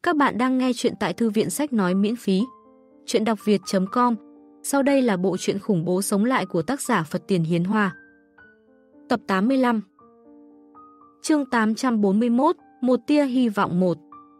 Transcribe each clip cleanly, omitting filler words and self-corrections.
Các bạn đang nghe chuyện tại thư viện sách nói miễn phí. Chuyện đọc việt.com. Sau đây là bộ truyện khủng bố sống lại của tác giả Phật Tiền Hiến Hoa. Tập 85. Chương 841, một tia hy vọng 1.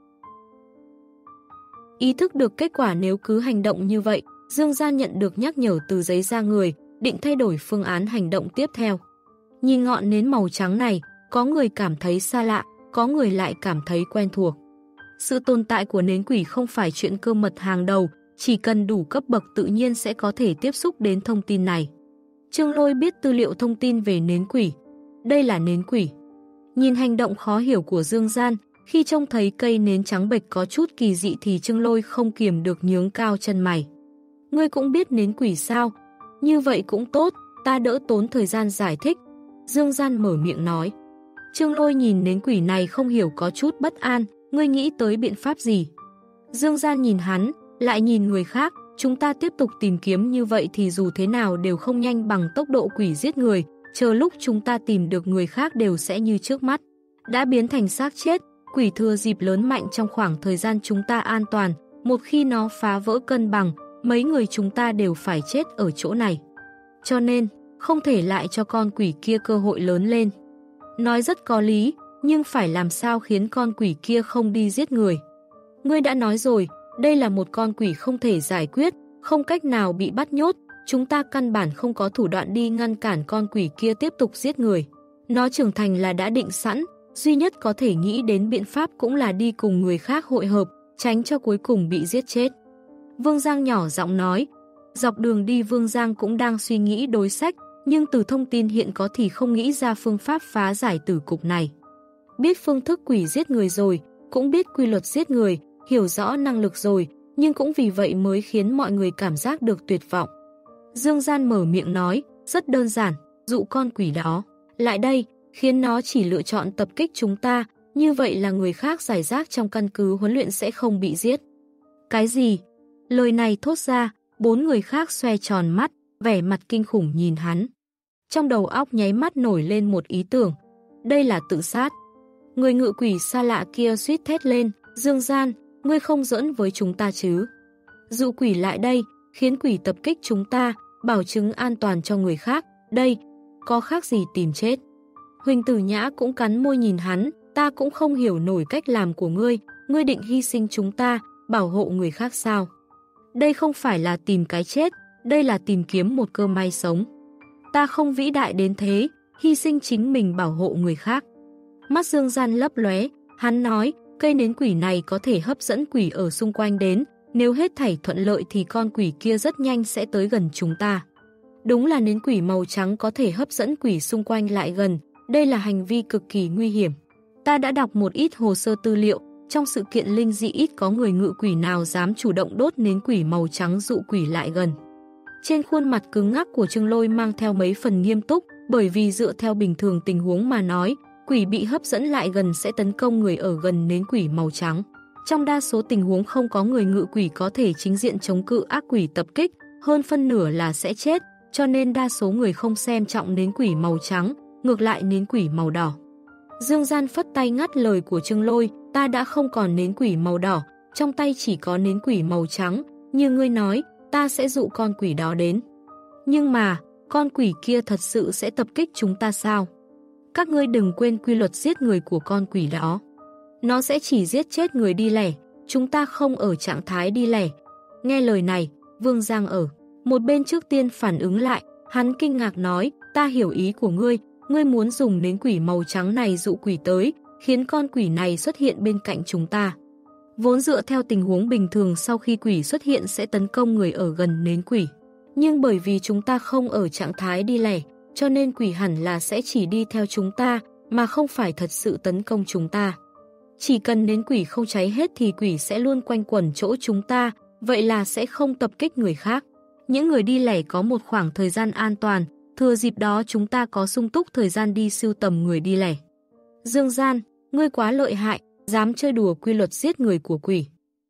Ý thức được kết quả nếu cứ hành động như vậy, Dương Gian nhận được nhắc nhở từ giấy ra người, định thay đổi phương án hành động tiếp theo. Nhìn ngọn nến màu trắng này, có người cảm thấy xa lạ, có người lại cảm thấy quen thuộc. Sự tồn tại của nến quỷ không phải chuyện cơ mật hàng đầu, chỉ cần đủ cấp bậc tự nhiên sẽ có thể tiếp xúc đến thông tin này. Trương Lôi biết tư liệu thông tin về nến quỷ. Đây là nến quỷ. Nhìn hành động khó hiểu của Dương Gian, khi trông thấy cây nến trắng bệch có chút kỳ dị thì Trương Lôi không kiềm được nhướng cao chân mày. Ngươi cũng biết nến quỷ sao? Như vậy cũng tốt, ta đỡ tốn thời gian giải thích. Dương Gian mở miệng nói. Trương Lôi nhìn nến quỷ này không hiểu có chút bất an. Ngươi nghĩ tới biện pháp gì? Dương Gian nhìn hắn, lại nhìn người khác. Chúng ta tiếp tục tìm kiếm như vậy thì dù thế nào đều không nhanh bằng tốc độ quỷ giết người. Chờ lúc chúng ta tìm được người khác đều sẽ như trước mắt. Đã biến thành xác chết, quỷ thừa dịp lớn mạnh trong khoảng thời gian chúng ta an toàn. Một khi nó phá vỡ cân bằng, mấy người chúng ta đều phải chết ở chỗ này. Cho nên, không thể lại cho con quỷ kia cơ hội lớn lên. Nói rất có lý, nhưng phải làm sao khiến con quỷ kia không đi giết người. Ngươi đã nói rồi, đây là một con quỷ không thể giải quyết, không cách nào bị bắt nhốt. Chúng ta căn bản không có thủ đoạn đi ngăn cản con quỷ kia tiếp tục giết người. Nó trưởng thành là đã định sẵn, duy nhất có thể nghĩ đến biện pháp cũng là đi cùng người khác hội hợp, tránh cho cuối cùng bị giết chết. Vương Giang nhỏ giọng nói. Dọc đường đi Vương Giang cũng đang suy nghĩ đối sách, nhưng từ thông tin hiện có thì không nghĩ ra phương pháp phá giải tử cục này. Biết phương thức quỷ giết người rồi, cũng biết quy luật giết người, hiểu rõ năng lực rồi, nhưng cũng vì vậy mới khiến mọi người cảm giác được tuyệt vọng. Dương Gian mở miệng nói, rất đơn giản, dụ con quỷ đó lại đây, khiến nó chỉ lựa chọn tập kích chúng ta, như vậy là người khác giải rác trong căn cứ huấn luyện sẽ không bị giết. Cái gì? Lời này thốt ra, 4 người khác xoe tròn mắt, vẻ mặt kinh khủng nhìn hắn. Trong đầu óc nháy mắt nổi lên một ý tưởng, đây là tự sát. Người ngự quỷ xa lạ kia suýt thét lên, Dương Gian, ngươi không giỡn với chúng ta chứ? Dụ quỷ lại đây, khiến quỷ tập kích chúng ta, bảo chứng an toàn cho người khác, đây, có khác gì tìm chết. Huỳnh Tử Nhã cũng cắn môi nhìn hắn, ta cũng không hiểu nổi cách làm của ngươi định hy sinh chúng ta, bảo hộ người khác sao? Đây không phải là tìm cái chết, đây là tìm kiếm một cơ may sống. Ta không vĩ đại đến thế, hy sinh chính mình bảo hộ người khác. Mắt Dương Gian lấp lóe, hắn nói, cây nến quỷ này có thể hấp dẫn quỷ ở xung quanh đến, nếu hết thảy thuận lợi thì con quỷ kia rất nhanh sẽ tới gần chúng ta. Đúng là nến quỷ màu trắng có thể hấp dẫn quỷ xung quanh lại gần, đây là hành vi cực kỳ nguy hiểm. Ta đã đọc một ít hồ sơ tư liệu, trong sự kiện linh dị ít có người ngự quỷ nào dám chủ động đốt nến quỷ màu trắng dụ quỷ lại gần. Trên khuôn mặt cứng ngắc của Trương Lôi mang theo mấy phần nghiêm túc, bởi vì dựa theo bình thường tình huống mà nói, quỷ bị hấp dẫn lại gần sẽ tấn công người ở gần nến quỷ màu trắng. Trong đa số tình huống không có người ngự quỷ có thể chính diện chống cự ác quỷ tập kích, hơn phân nửa là sẽ chết, cho nên đa số người không xem trọng nến quỷ màu trắng, ngược lại nến quỷ màu đỏ. Dương Gian phất tay ngắt lời của Trương Lôi, ta đã không còn nến quỷ màu đỏ, trong tay chỉ có nến quỷ màu trắng, như ngươi nói, ta sẽ dụ con quỷ đó đến. Nhưng mà, con quỷ kia thật sự sẽ tập kích chúng ta sao? Các ngươi đừng quên quy luật giết người của con quỷ đó. Nó sẽ chỉ giết chết người đi lẻ, chúng ta không ở trạng thái đi lẻ. Nghe lời này, Vương Giang ở một bên trước tiên phản ứng lại, hắn kinh ngạc nói, ta hiểu ý của ngươi, ngươi muốn dùng nến quỷ màu trắng này dụ quỷ tới, khiến con quỷ này xuất hiện bên cạnh chúng ta. Vốn dựa theo tình huống bình thường sau khi quỷ xuất hiện sẽ tấn công người ở gần nến quỷ. Nhưng bởi vì chúng ta không ở trạng thái đi lẻ, cho nên quỷ hẳn là sẽ chỉ đi theo chúng ta, mà không phải thật sự tấn công chúng ta. Chỉ cần nến quỷ không cháy hết thì quỷ sẽ luôn quanh quẩn chỗ chúng ta, vậy là sẽ không tập kích người khác. Những người đi lẻ có một khoảng thời gian an toàn, thừa dịp đó chúng ta có sung túc thời gian đi sưu tầm người đi lẻ. Dương Gian, ngươi quá lợi hại, dám chơi đùa quy luật giết người của quỷ.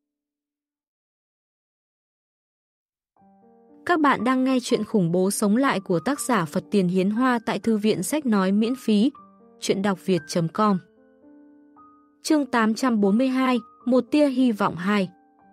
Các bạn đang nghe chuyện khủng bố sống lại của tác giả Phật Tiền Hiến Hoa tại thư viện sách nói miễn phí. Chuyện đọc việt.com. Chương 842, Một tia hy vọng 2.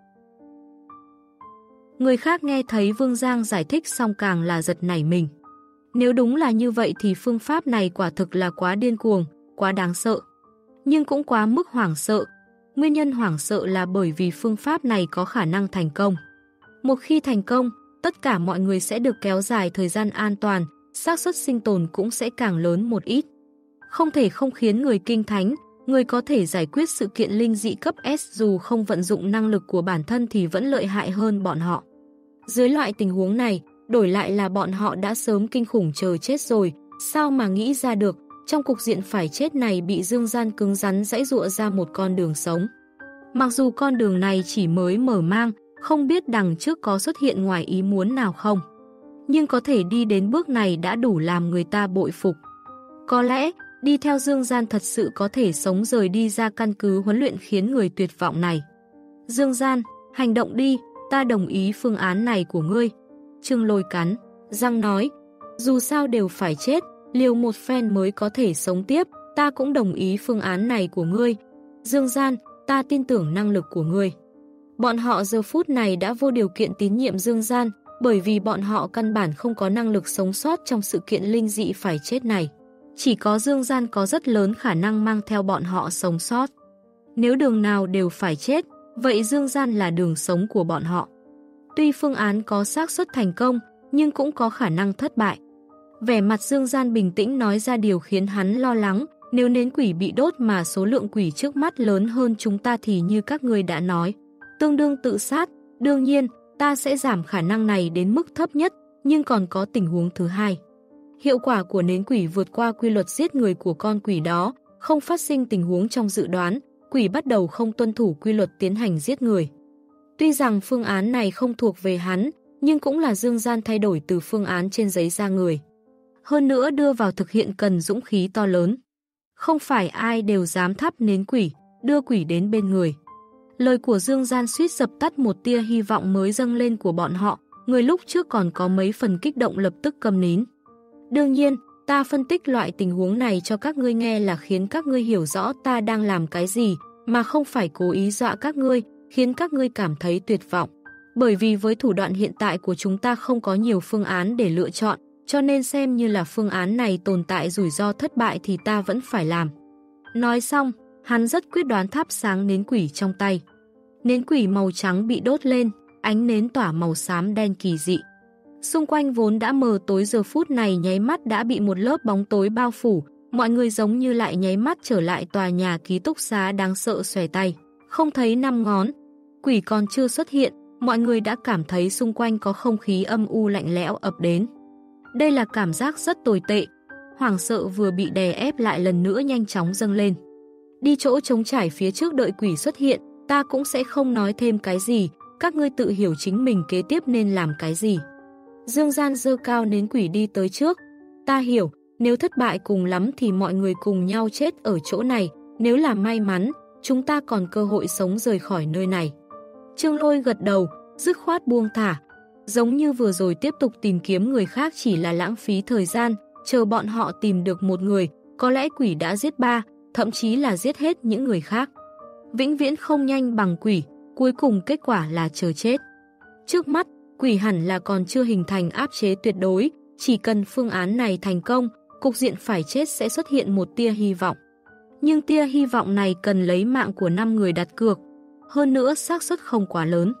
Người khác nghe thấy Vương Giang giải thích xong càng là giật nảy mình. Nếu đúng là như vậy thì phương pháp này quả thực là quá điên cuồng, quá đáng sợ. Nhưng cũng quá mức hoảng sợ. Nguyên nhân hoảng sợ là bởi vì phương pháp này có khả năng thành công. Một khi thành công, tất cả mọi người sẽ được kéo dài thời gian an toàn, xác suất sinh tồn cũng sẽ càng lớn một ít. Không thể không khiến người kinh thánh, người có thể giải quyết sự kiện linh dị cấp S dù không vận dụng năng lực của bản thân thì vẫn lợi hại hơn bọn họ. Dưới loại tình huống này, đổi lại là bọn họ đã sớm kinh khủng chờ chết rồi, sao mà nghĩ ra được, trong cục diện phải chết này bị Dương Gian cứng rắn giãy giụa ra một con đường sống. Mặc dù con đường này chỉ mới mở mang, không biết đằng trước có xuất hiện ngoài ý muốn nào không. Nhưng có thể đi đến bước này đã đủ làm người ta bội phục. Có lẽ, đi theo Dương Gian thật sự có thể sống rời đi ra căn cứ huấn luyện khiến người tuyệt vọng này. Dương Gian, hành động đi, ta đồng ý phương án này của ngươi. Trương Lôi cắn răng nói, dù sao đều phải chết, liều một phen mới có thể sống tiếp, ta cũng đồng ý phương án này của ngươi. Dương Gian, ta tin tưởng năng lực của ngươi. Bọn họ giờ phút này đã vô điều kiện tín nhiệm Dương Gian, bởi vì bọn họ căn bản không có năng lực sống sót trong sự kiện linh dị phải chết này. Chỉ có Dương Gian có rất lớn khả năng mang theo bọn họ sống sót. Nếu đường nào đều phải chết, vậy Dương Gian là đường sống của bọn họ. Tuy phương án có xác suất thành công, nhưng cũng có khả năng thất bại. Vẻ mặt Dương Gian bình tĩnh nói ra điều khiến hắn lo lắng, nếu nến quỷ bị đốt mà số lượng quỷ trước mắt lớn hơn chúng ta thì như các ngươi đã nói, tương đương tự sát, đương nhiên, ta sẽ giảm khả năng này đến mức thấp nhất, nhưng còn có tình huống thứ hai. Hiệu quả của nến quỷ vượt qua quy luật giết người của con quỷ đó, không phát sinh tình huống trong dự đoán, quỷ bắt đầu không tuân thủ quy luật tiến hành giết người. Tuy rằng phương án này không thuộc về hắn, nhưng cũng là Dương Gian thay đổi từ phương án trên giấy ra người. Hơn nữa đưa vào thực hiện cần dũng khí to lớn. Không phải ai đều dám thắp nến quỷ, đưa quỷ đến bên người. Lời của Dương Gian suýt dập tắt một tia hy vọng mới dâng lên của bọn họ, người lúc trước còn có mấy phần kích động lập tức câm nín. Đương nhiên, ta phân tích loại tình huống này cho các ngươi nghe là khiến các ngươi hiểu rõ ta đang làm cái gì, mà không phải cố ý dọa các ngươi, khiến các ngươi cảm thấy tuyệt vọng. Bởi vì với thủ đoạn hiện tại của chúng ta không có nhiều phương án để lựa chọn, cho nên xem như là phương án này tồn tại rủi ro thất bại thì ta vẫn phải làm. Nói xong, hắn rất quyết đoán thắp sáng nến quỷ trong tay. Nến quỷ màu trắng bị đốt lên, ánh nến tỏa màu xám đen kỳ dị. Xung quanh vốn đã mờ tối giờ phút này nháy mắt đã bị một lớp bóng tối bao phủ, mọi người giống như lại nháy mắt trở lại tòa nhà ký túc xá đáng sợ xòe tay. Không thấy 5 ngón, quỷ còn chưa xuất hiện, mọi người đã cảm thấy xung quanh có không khí âm u lạnh lẽo ập đến. Đây là cảm giác rất tồi tệ, hoảng sợ vừa bị đè ép lại lần nữa nhanh chóng dâng lên. Đi chỗ trống trải phía trước đợi quỷ xuất hiện, ta cũng sẽ không nói thêm cái gì, các ngươi tự hiểu chính mình kế tiếp nên làm cái gì. Dương Gian giơ cao nến quỷ đi tới trước. Ta hiểu, nếu thất bại cùng lắm thì mọi người cùng nhau chết ở chỗ này, nếu là may mắn, chúng ta còn cơ hội sống rời khỏi nơi này. Trương Lôi gật đầu, dứt khoát buông thả. Giống như vừa rồi tiếp tục tìm kiếm người khác chỉ là lãng phí thời gian, chờ bọn họ tìm được một người, có lẽ quỷ đã giết 3, thậm chí là giết hết những người khác. Vĩnh viễn không nhanh bằng quỷ, cuối cùng kết quả là chờ chết. Trước mắt, quỷ hẳn là còn chưa hình thành áp chế tuyệt đối, chỉ cần phương án này thành công, cục diện phải chết sẽ xuất hiện một tia hy vọng. Nhưng tia hy vọng này cần lấy mạng của 5 người đặt cược, hơn nữa xác suất không quá lớn.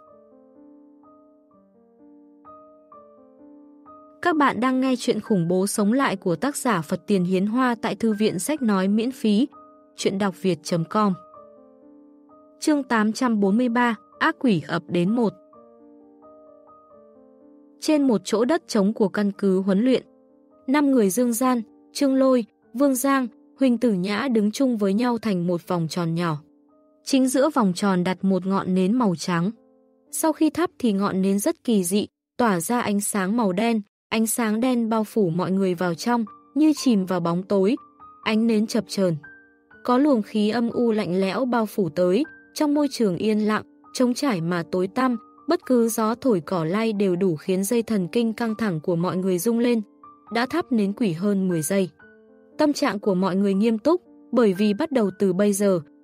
Các bạn đang nghe chuyện khủng bố sống lại của tác giả Phật Tiền Hiến Hoa tại Thư viện Sách Nói miễn phí, chuyện đọc việt.com. Chương 843, ác quỷ ập đến 1. Trên một chỗ đất trống của căn cứ huấn luyện, 5 người Dương Gian, Trương Lôi, Vương Giang, Huỳnh Tử Nhã đứng chung với nhau thành một vòng tròn nhỏ. Chính giữa vòng tròn đặt một ngọn nến màu trắng. Sau khi thắp thì ngọn nến rất kỳ dị, tỏa ra ánh sáng màu đen, ánh sáng đen bao phủ mọi người vào trong, như chìm vào bóng tối, ánh nến chập chờn. Có luồng khí âm u lạnh lẽo bao phủ tới, trong môi trường yên lặng, trống trải mà tối tăm, bất cứ gió thổi cỏ lay đều đủ khiến dây thần kinh căng thẳng của mọi người rung lên. Đã thắp nến quỷ hơn 10 giây. Tâm trạng của mọi người nghiêm túc, bởi vì bắt đầu từ bây giờ,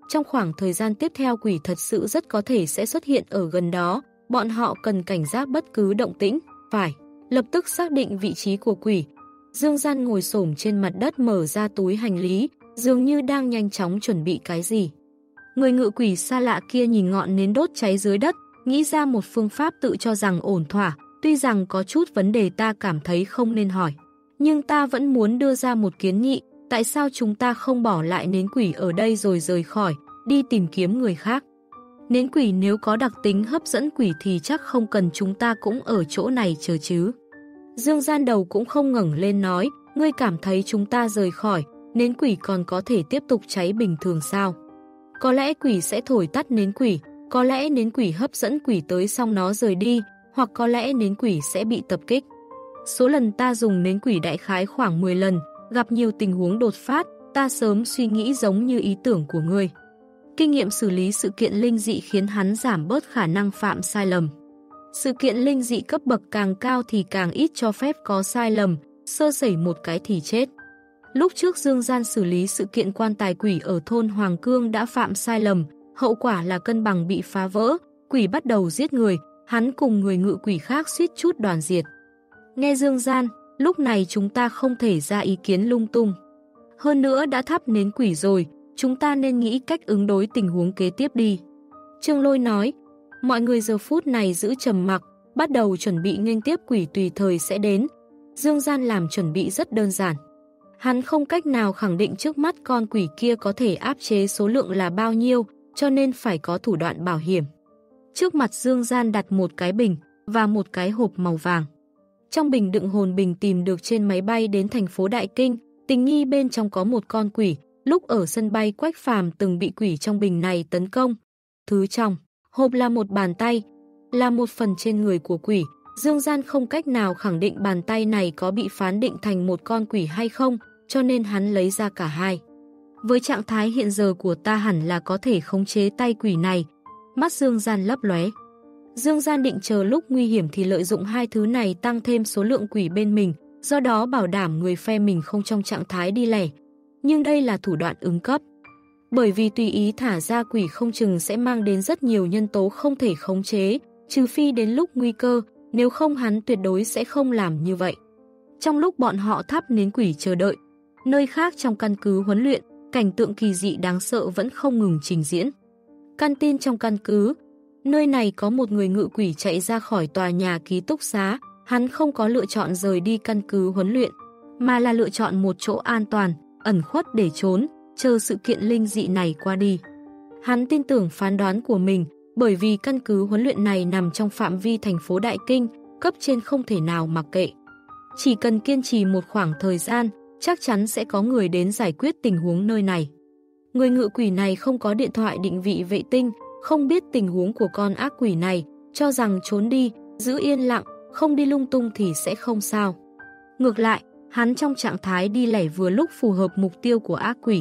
Trong khoảng thời gian tiếp theo quỷ thật sự rất có thể sẽ xuất hiện ở gần đó, bọn họ cần cảnh giác bất cứ động tĩnh, phải lập tức xác định vị trí của quỷ. Dương Gian ngồi xổm trên mặt đất mở ra túi hành lý, dường như đang nhanh chóng chuẩn bị cái gì. Người ngự quỷ xa lạ kia nhìn ngọn nến đốt cháy dưới đất, nghĩ ra một phương pháp tự cho rằng ổn thỏa, tuy rằng có chút vấn đề ta cảm thấy không nên hỏi. Nhưng ta vẫn muốn đưa ra một kiến nghị, tại sao chúng ta không bỏ lại nến quỷ ở đây rồi rời khỏi, đi tìm kiếm người khác. Nến quỷ nếu có đặc tính hấp dẫn quỷ thì chắc không cần chúng ta cũng ở chỗ này chờ chứ. Dương Gian đầu cũng không ngẩng lên nói, ngươi cảm thấy chúng ta rời khỏi, nến quỷ còn có thể tiếp tục cháy bình thường sao? Có lẽ quỷ sẽ thổi tắt nến quỷ, có lẽ nến quỷ hấp dẫn quỷ tới xong nó rời đi, hoặc có lẽ nến quỷ sẽ bị tập kích. Số lần ta dùng nến quỷ đại khái khoảng 10 lần, gặp nhiều tình huống đột phát, ta sớm suy nghĩ giống như ý tưởng của ngươi. Kinh nghiệm xử lý sự kiện linh dị khiến hắn giảm bớt khả năng phạm sai lầm. Sự kiện linh dị cấp bậc càng cao thì càng ít cho phép có sai lầm, sơ sẩy một cái thì chết. Lúc trước Dương Gian xử lý sự kiện quan tài quỷ ở thôn Hoàng Cương đã phạm sai lầm, hậu quả là cân bằng bị phá vỡ, quỷ bắt đầu giết người, hắn cùng người ngự quỷ khác suýt chút đoàn diệt. Nghe Dương Gian, lúc này chúng ta không thể ra ý kiến lung tung. Hơn nữa đã thắp nến quỷ rồi, chúng ta nên nghĩ cách ứng đối tình huống kế tiếp đi. Trương Lôi nói, mọi người giờ phút này giữ trầm mặc, bắt đầu chuẩn bị nghênh tiếp quỷ tùy thời sẽ đến. Dương Gian làm chuẩn bị rất đơn giản. Hắn không cách nào khẳng định trước mắt con quỷ kia có thể áp chế số lượng là bao nhiêu, cho nên phải có thủ đoạn bảo hiểm. Trước mặt Dương Gian đặt một cái bình và một cái hộp màu vàng. Trong bình đựng hồn bình tìm được trên máy bay đến thành phố Đại Kinh, tình nghi bên trong có một con quỷ, lúc ở sân bay Quách Phàm từng bị quỷ trong bình này tấn công. Thứ trong hộp là một bàn tay, là một phần trên người của quỷ. Dương Gian không cách nào khẳng định bàn tay này có bị phán định thành một con quỷ hay không, cho nên hắn lấy ra cả hai. Với trạng thái hiện giờ của ta hẳn là có thể khống chế tay quỷ này. Mắt Dương Gian lấp lóe. Dương Gian định chờ lúc nguy hiểm thì lợi dụng hai thứ này tăng thêm số lượng quỷ bên mình, do đó bảo đảm người phe mình không trong trạng thái đi lẻ. Nhưng đây là thủ đoạn ứng cấp. Bởi vì tùy ý thả ra quỷ không chừng sẽ mang đến rất nhiều nhân tố không thể khống chế, trừ phi đến lúc nguy cơ, nếu không hắn tuyệt đối sẽ không làm như vậy. Trong lúc bọn họ thắp nến quỷ chờ đợi, nơi khác trong căn cứ huấn luyện, cảnh tượng kỳ dị đáng sợ vẫn không ngừng trình diễn. Căn tin trong căn cứ, nơi này có một người ngự quỷ chạy ra khỏi tòa nhà ký túc xá, hắn không có lựa chọn rời đi căn cứ huấn luyện, mà là lựa chọn một chỗ an toàn, ẩn khuất để trốn, chờ sự kiện linh dị này qua đi. Hắn tin tưởng phán đoán của mình, bởi vì căn cứ huấn luyện này nằm trong phạm vi thành phố Đại Kinh, cấp trên không thể nào mặc kệ. Chỉ cần kiên trì một khoảng thời gian, chắc chắn sẽ có người đến giải quyết tình huống nơi này. Người ngự quỷ này không có điện thoại định vị vệ tinh, không biết tình huống của con ác quỷ này, cho rằng trốn đi, giữ yên lặng, không đi lung tung thì sẽ không sao. Ngược lại, hắn trong trạng thái đi lẻ vừa lúc phù hợp mục tiêu của ác quỷ.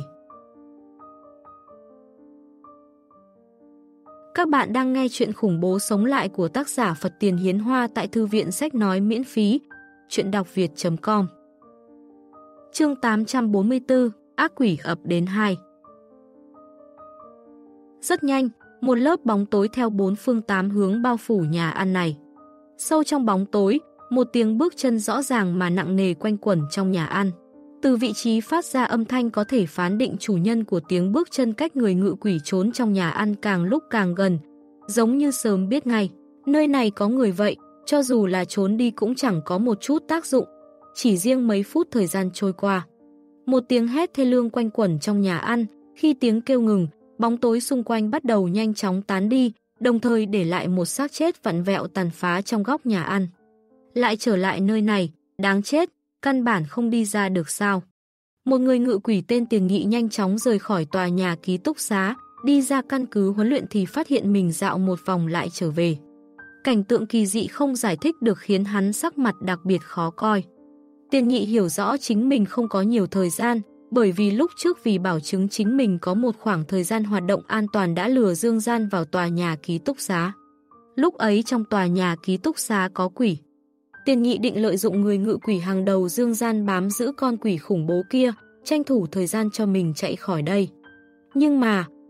Các bạn đang nghe chuyện khủng bố sống lại của tác giả Phật Tiền Hiến Hoa tại Thư viện Sách Nói miễn phí. Chuyện đọc việt.com. Chương 844, ác quỷ ập đến 2. Rất nhanh, một lớp bóng tối theo bốn phương tám hướng bao phủ nhà ăn này. Sâu trong bóng tối, một tiếng bước chân rõ ràng mà nặng nề quanh quẩn trong nhà ăn. Từ vị trí phát ra âm thanh có thể phán định chủ nhân của tiếng bước chân cách người ngự quỷ trốn trong nhà ăn càng lúc càng gần. Giống như sớm biết ngay, nơi này có người vậy, cho dù là trốn đi cũng chẳng có một chút tác dụng. Chỉ riêng mấy phút thời gian trôi qua. Một tiếng hét thê lương quanh quẩn trong nhà ăn, khi tiếng kêu ngừng, bóng tối xung quanh bắt đầu nhanh chóng tán đi, đồng thời để lại một xác chết vặn vẹo tàn phá trong góc nhà ăn. Lại trở lại nơi này, đáng chết, căn bản không đi ra được sao. Một người ngự quỷ tên Tiền Nghị nhanh chóng rời khỏi tòa nhà ký túc xá, đi ra căn cứ huấn luyện thì phát hiện mình dạo một vòng lại trở về. Cảnh tượng kỳ dị không giải thích được khiến hắn sắc mặt đặc biệt khó coi. Tiền Nghị hiểu rõ chính mình không có nhiều thời gian, bởi vì lúc trước vì bảo chứng chính mình có một khoảng thời gian hoạt động an toàn đã lừa Dương Gian vào tòa nhà ký túc xá. Lúc ấy trong tòa nhà ký túc xá có quỷ. Tiền Nghị định lợi dụng người ngự quỷ hàng đầu Dương Gian bám giữ con quỷ khủng bố kia, tranh thủ thời gian cho mình chạy khỏi đây. Nhưng mà,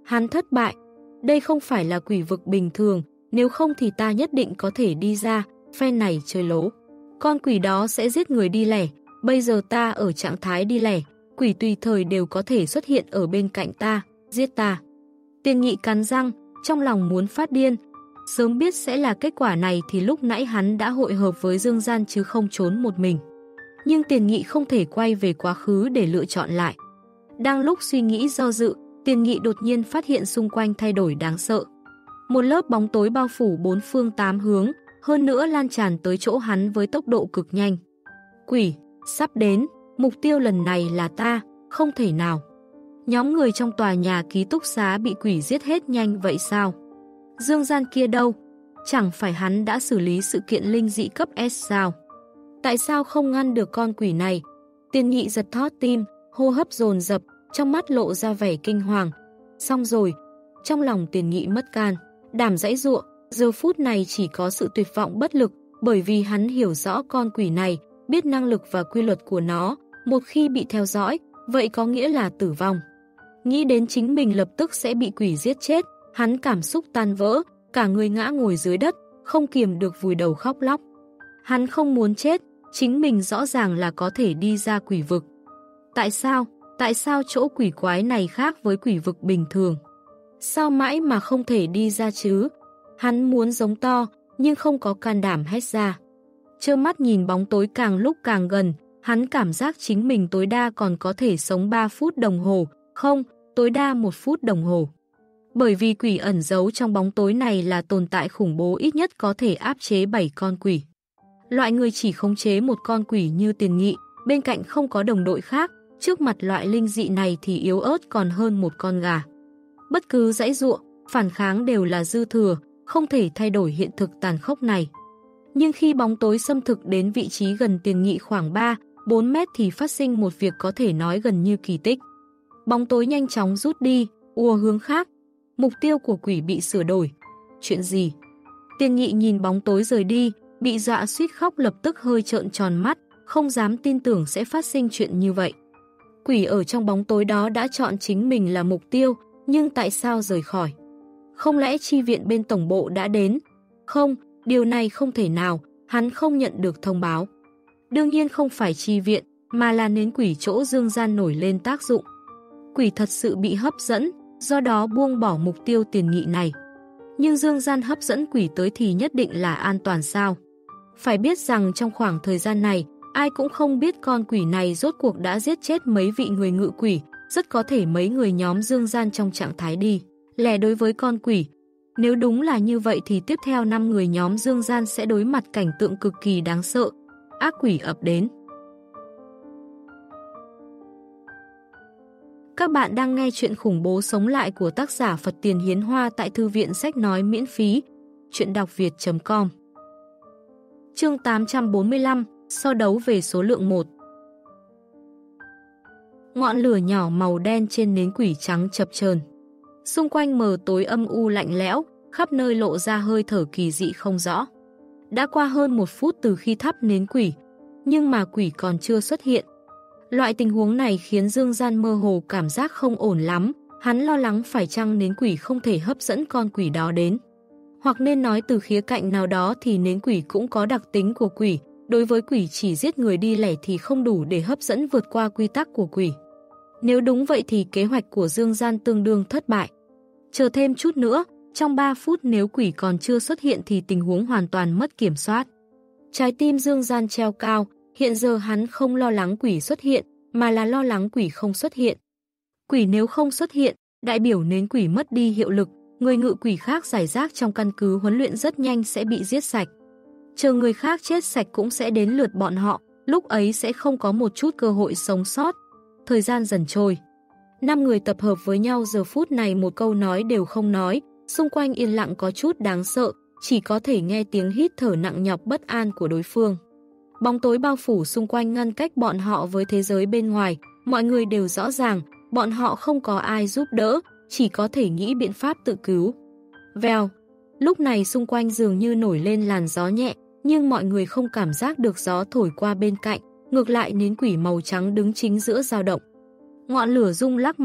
Hắn thất bại. Đây không phải là quỷ vực bình thường, nếu không thì ta nhất định có thể đi ra, phen này chơi lố. Con quỷ đó sẽ giết người đi lẻ, bây giờ ta ở trạng thái đi lẻ, quỷ tùy thời đều có thể xuất hiện ở bên cạnh ta, giết ta. Tiền Nghị cắn răng, trong lòng muốn phát điên. Sớm biết sẽ là kết quả này thì lúc nãy hắn đã hội hợp với Dương Gian chứ không trốn một mình. Nhưng Tiền Nghị không thể quay về quá khứ để lựa chọn lại. Đang lúc suy nghĩ do dự, Tiền Nghị đột nhiên phát hiện xung quanh thay đổi đáng sợ. Một lớp bóng tối bao phủ bốn phương tám hướng, hơn nữa lan tràn tới chỗ hắn với tốc độ cực nhanh. Quỷ, sắp đến, mục tiêu lần này là ta, không thể nào. Nhóm người trong tòa nhà ký túc xá bị quỷ giết hết nhanh vậy sao? Dương Gian kia đâu? Chẳng phải hắn đã xử lý sự kiện linh dị cấp S sao? Tại sao không ngăn được con quỷ này? Tiền Nghị giật thót tim, hô hấp dồn dập, trong mắt lộ ra vẻ kinh hoàng. Xong rồi, trong lòng Tiền Nghị mất can, đảm giãy giụa, giờ phút này chỉ có sự tuyệt vọng bất lực, bởi vì hắn hiểu rõ con quỷ này, biết năng lực và quy luật của nó, một khi bị theo dõi, vậy có nghĩa là tử vong. Nghĩ đến chính mình lập tức sẽ bị quỷ giết chết, hắn cảm xúc tan vỡ, cả người ngã ngồi dưới đất, không kiềm được vùi đầu khóc lóc. Hắn không muốn chết, chính mình rõ ràng là có thể đi ra quỷ vực. Tại sao? Tại sao chỗ quỷ quái này khác với quỷ vực bình thường? Sao mãi mà không thể đi ra chứ? Hắn muốn giống to, nhưng không có can đảm hét ra. Trơ mắt nhìn bóng tối càng lúc càng gần, hắn cảm giác chính mình tối đa còn có thể sống 3 phút đồng hồ, không, tối đa 1 phút đồng hồ. Bởi vì quỷ ẩn giấu trong bóng tối này là tồn tại khủng bố ít nhất có thể áp chế 7 con quỷ. Loại người chỉ khống chế một con quỷ như Tiền Nghị, bên cạnh không có đồng đội khác, trước mặt loại linh dị này thì yếu ớt còn hơn một con gà. Bất cứ giãy giụa, phản kháng đều là dư thừa, không thể thay đổi hiện thực tàn khốc này. Nhưng khi bóng tối xâm thực đến vị trí gần Tiền Nghị khoảng 3-4 mét thì phát sinh một việc có thể nói gần như kỳ tích. Bóng tối nhanh chóng rút đi, ùa hướng khác. Mục tiêu của quỷ bị sửa đổi. Chuyện gì? Tiền Nghị nhìn bóng tối rời đi, bị dọa suýt khóc, lập tức hơi trợn tròn mắt, không dám tin tưởng sẽ phát sinh chuyện như vậy. Quỷ ở trong bóng tối đó đã chọn chính mình là mục tiêu, nhưng tại sao rời khỏi? Không lẽ chi viện bên tổng bộ đã đến? Không, điều này không thể nào, hắn không nhận được thông báo. Đương nhiên không phải chi viện, mà là nến quỷ chỗ Dương Gian nổi lên tác dụng. Quỷ thật sự bị hấp dẫn, do đó buông bỏ mục tiêu Tiền Nghị này. Nhưng Dương Gian hấp dẫn quỷ tới thì nhất định là an toàn sao? Phải biết rằng trong khoảng thời gian này, ai cũng không biết con quỷ này rốt cuộc đã giết chết mấy vị người ngự quỷ, rất có thể mấy người nhóm Dương Gian trong trạng thái đi lẻ đối với con quỷ. Nếu đúng là như vậy thì tiếp theo 5 người nhóm Dương Gian sẽ đối mặt cảnh tượng cực kỳ đáng sợ. Ác quỷ ập đến. Các bạn đang nghe chuyện khủng bố sống lại của tác giả Phật Tiền Hiến Hoa tại Thư viện Sách Nói miễn phí. Chuyện đọc việt.com. Chương 845, so đấu về số lượng 1. Ngọn lửa nhỏ màu đen trên nến quỷ trắng chập chờn. Xung quanh mờ tối âm u lạnh lẽo, khắp nơi lộ ra hơi thở kỳ dị không rõ. Đã qua hơn 1 phút từ khi thắp nến quỷ, nhưng mà quỷ còn chưa xuất hiện. Loại tình huống này khiến Dương Gian mơ hồ cảm giác không ổn lắm, hắn lo lắng phải chăng nến quỷ không thể hấp dẫn con quỷ đó đến. Hoặc nên nói từ khía cạnh nào đó thì nến quỷ cũng có đặc tính của quỷ, đối với quỷ chỉ giết người đi lẻ thì không đủ để hấp dẫn vượt qua quy tắc của quỷ. Nếu đúng vậy thì kế hoạch của Dương Gian tương đương thất bại. Chờ thêm chút nữa, trong 3 phút nếu quỷ còn chưa xuất hiện thì tình huống hoàn toàn mất kiểm soát. Trái tim Dương Gian treo cao, hiện giờ hắn không lo lắng quỷ xuất hiện, mà là lo lắng quỷ không xuất hiện. Quỷ nếu không xuất hiện, đại biểu nến quỷ mất đi hiệu lực, người ngự quỷ khác rải rác trong căn cứ huấn luyện rất nhanh sẽ bị giết sạch. Chờ người khác chết sạch cũng sẽ đến lượt bọn họ, lúc ấy sẽ không có một chút cơ hội sống sót. Thời gian dần trôi. 5 người tập hợp với nhau giờ phút này một câu nói đều không nói, xung quanh yên lặng có chút đáng sợ, chỉ có thể nghe tiếng hít thở nặng nhọc bất an của đối phương. Bóng tối bao phủ xung quanh ngăn cách bọn họ với thế giới bên ngoài, mọi người đều rõ ràng, bọn họ không có ai giúp đỡ, chỉ có thể nghĩ biện pháp tự cứu. Vèo, lúc này xung quanh dường như nổi lên làn gió nhẹ, nhưng mọi người không cảm giác được gió thổi qua bên cạnh, ngược lại nến quỷ màu trắng đứng chính giữa dao động. Ngọn lửa rung lắc mạnh,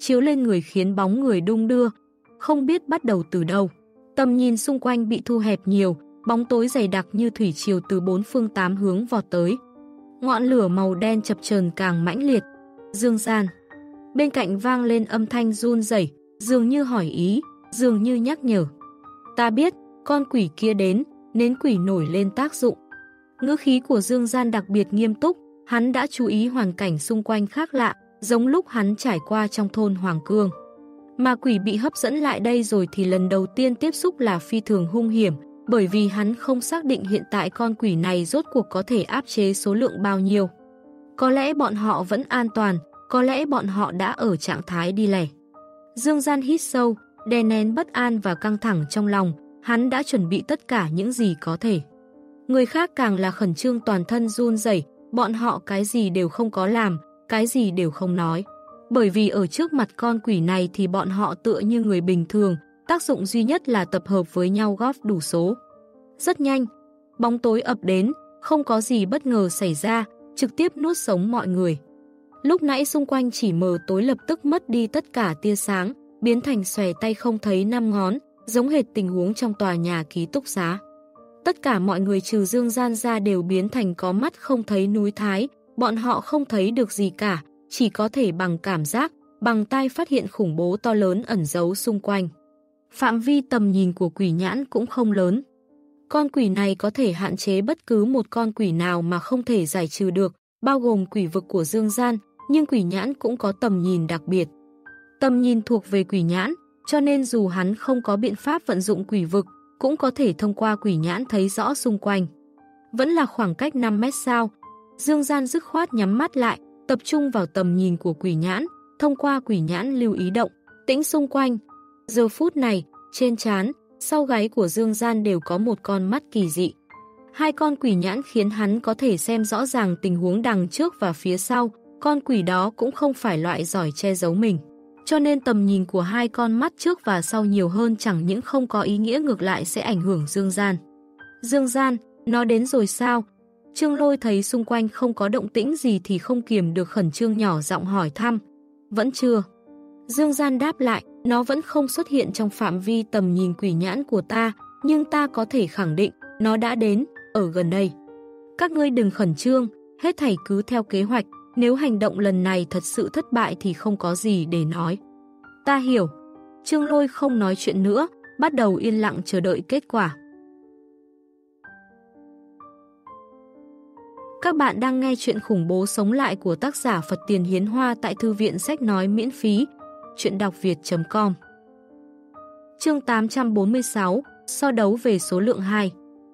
chiếu lên người khiến bóng người đung đưa, không biết bắt đầu từ đâu. Tầm nhìn xung quanh bị thu hẹp nhiều, bóng tối dày đặc như thủy triều từ bốn phương tám hướng vọt tới. Ngọn lửa màu đen chập chờn càng mãnh liệt. Dương gian. Bên cạnh vang lên âm thanh run rẩy, dường như hỏi ý, dường như nhắc nhở. Ta biết, con quỷ kia đến, nến quỷ nổi lên tác dụng. Ngữ khí của Dương Gian đặc biệt nghiêm túc, hắn đã chú ý hoàn cảnh xung quanh khác lạ, giống lúc hắn trải qua trong thôn Hoàng Cương. Mà quỷ bị hấp dẫn lại đây rồi thì lần đầu tiên tiếp xúc là phi thường hung hiểm, bởi vì hắn không xác định hiện tại con quỷ này rốt cuộc có thể áp chế số lượng bao nhiêu. Có lẽ bọn họ vẫn an toàn, có lẽ bọn họ đã ở trạng thái đi lẻ. Dương Gian hít sâu, đè nén bất an và căng thẳng trong lòng, hắn đã chuẩn bị tất cả những gì có thể. Người khác càng là khẩn trương toàn thân run rẩy, bọn họ cái gì đều không có làm, cái gì đều không nói. Bởi vì ở trước mặt con quỷ này thì bọn họ tựa như người bình thường, tác dụng duy nhất là tập hợp với nhau góp đủ số. Rất nhanh, bóng tối ập đến, không có gì bất ngờ xảy ra, trực tiếp nuốt sống mọi người. Lúc nãy xung quanh chỉ mờ tối lập tức mất đi tất cả tia sáng, biến thành xòe tay không thấy năm ngón, giống hệt tình huống trong tòa nhà ký túc xá. Tất cả mọi người trừ Dương Gian ra đều biến thành có mắt không thấy núi Thái, bọn họ không thấy được gì cả, chỉ có thể bằng cảm giác, bằng tai phát hiện khủng bố to lớn ẩn giấu xung quanh. Phạm vi tầm nhìn của quỷ nhãn cũng không lớn. Con quỷ này có thể hạn chế bất cứ một con quỷ nào mà không thể giải trừ được, bao gồm quỷ vực của Dương Gian, nhưng quỷ nhãn cũng có tầm nhìn đặc biệt. Tầm nhìn thuộc về quỷ nhãn, cho nên dù hắn không có biện pháp vận dụng quỷ vực, cũng có thể thông qua quỷ nhãn thấy rõ xung quanh. Vẫn là khoảng cách 5 mét sao. Dương Gian dứt khoát nhắm mắt lại, tập trung vào tầm nhìn của quỷ nhãn, thông qua quỷ nhãn lưu ý động, tĩnh xung quanh. Giờ phút này, trên trán, sau gáy của Dương Gian đều có một con mắt kỳ dị. Hai con quỷ nhãn khiến hắn có thể xem rõ ràng tình huống đằng trước và phía sau, con quỷ đó cũng không phải loại giỏi che giấu mình. Cho nên tầm nhìn của hai con mắt trước và sau nhiều hơn chẳng những không có ý nghĩa ngược lại sẽ ảnh hưởng Dương Gian. Dương Gian, nó đến rồi sao? Trương Lôi thấy xung quanh không có động tĩnh gì thì không kiềm được khẩn trương nhỏ giọng hỏi thăm. Vẫn chưa. Dương Gian đáp lại, nó vẫn không xuất hiện trong phạm vi tầm nhìn quỷ nhãn của ta, nhưng ta có thể khẳng định, nó đã đến, ở gần đây. Các ngươi đừng khẩn trương, hết thảy cứ theo kế hoạch, nếu hành động lần này thật sự thất bại thì không có gì để nói. Ta hiểu. Trương Lôi không nói chuyện nữa, bắt đầu yên lặng chờ đợi kết quả. Các bạn đang nghe chuyện khủng bố sống lại của tác giả Phật Tiền Hiến Hoa tại Thư viện Sách Nói miễn phí. Chuyện đọc việt.com. Chương 846, so đấu về số lượng 2.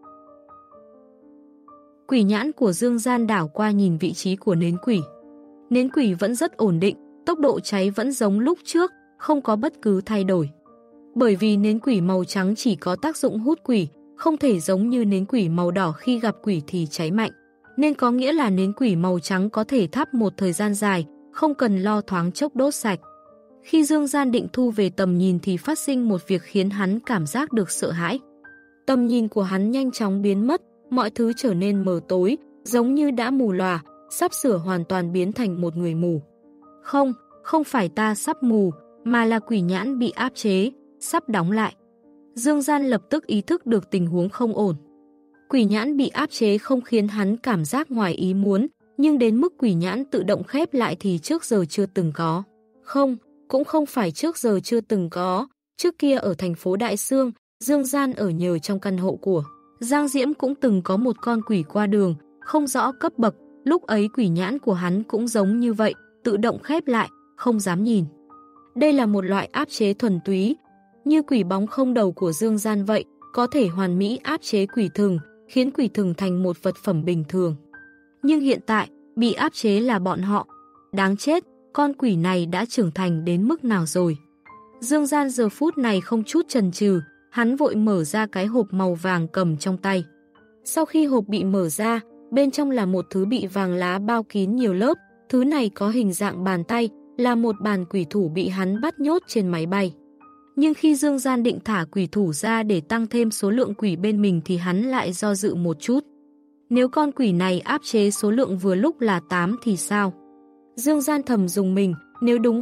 Quỷ nhãn của Dương Gian đảo qua nhìn vị trí của nến quỷ. Nến quỷ vẫn rất ổn định, tốc độ cháy vẫn giống lúc trước, không có bất cứ thay đổi. Bởi vì nến quỷ màu trắng chỉ có tác dụng hút quỷ, không thể giống như nến quỷ màu đỏ khi gặp quỷ thì cháy mạnh. Nên có nghĩa là nến quỷ màu trắng có thể thắp một thời gian dài, không cần lo thoáng chốc đốt sạch. Khi Dương Gian định thu về tầm nhìn thì phát sinh một việc khiến hắn cảm giác được sợ hãi. Tầm nhìn của hắn nhanh chóng biến mất, mọi thứ trở nên mờ tối, giống như đã mù lòa, sắp sửa hoàn toàn biến thành một người mù. Không, không phải ta sắp mù, mà là quỷ nhãn bị áp chế, sắp đóng lại. Dương Gian lập tức ý thức được tình huống không ổn. Quỷ nhãn bị áp chế không khiến hắn cảm giác ngoài ý muốn, nhưng đến mức quỷ nhãn tự động khép lại thì trước giờ chưa từng có. Không, cũng không phải trước giờ chưa từng có. Trước kia ở thành phố Đại Sương, Dương Gian ở nhờ trong căn hộ của Giang Diễm cũng từng có một con quỷ qua đường, không rõ cấp bậc, lúc ấy quỷ nhãn của hắn cũng giống như vậy, tự động khép lại, không dám nhìn. Đây là một loại áp chế thuần túy, như quỷ bóng không đầu của Dương Gian vậy, có thể hoàn mỹ áp chế quỷ thừng, khiến quỷ thừng thành một vật phẩm bình thường. Nhưng hiện tại, bị áp chế là bọn họ. Đáng chết, con quỷ này đã trưởng thành đến mức nào rồi? Dương Gian giờ phút này không chút chần chừ, hắn vội mở ra cái hộp màu vàng cầm trong tay. Sau khi hộp bị mở ra, bên trong là một thứ bị vàng lá bao kín nhiều lớp, thứ này có hình dạng bàn tay, là một bàn quỷ thủ bị hắn bắt nhốt trên máy bay. Nhưng khi Dương Gian định thả quỷ thủ ra để tăng thêm số lượng quỷ bên mình thì hắn lại do dự một chút. Nếu con quỷ này áp chế số lượng vừa lúc là 8 thì sao? Dương Gian thầm dùng mình, nếu đúng vậy,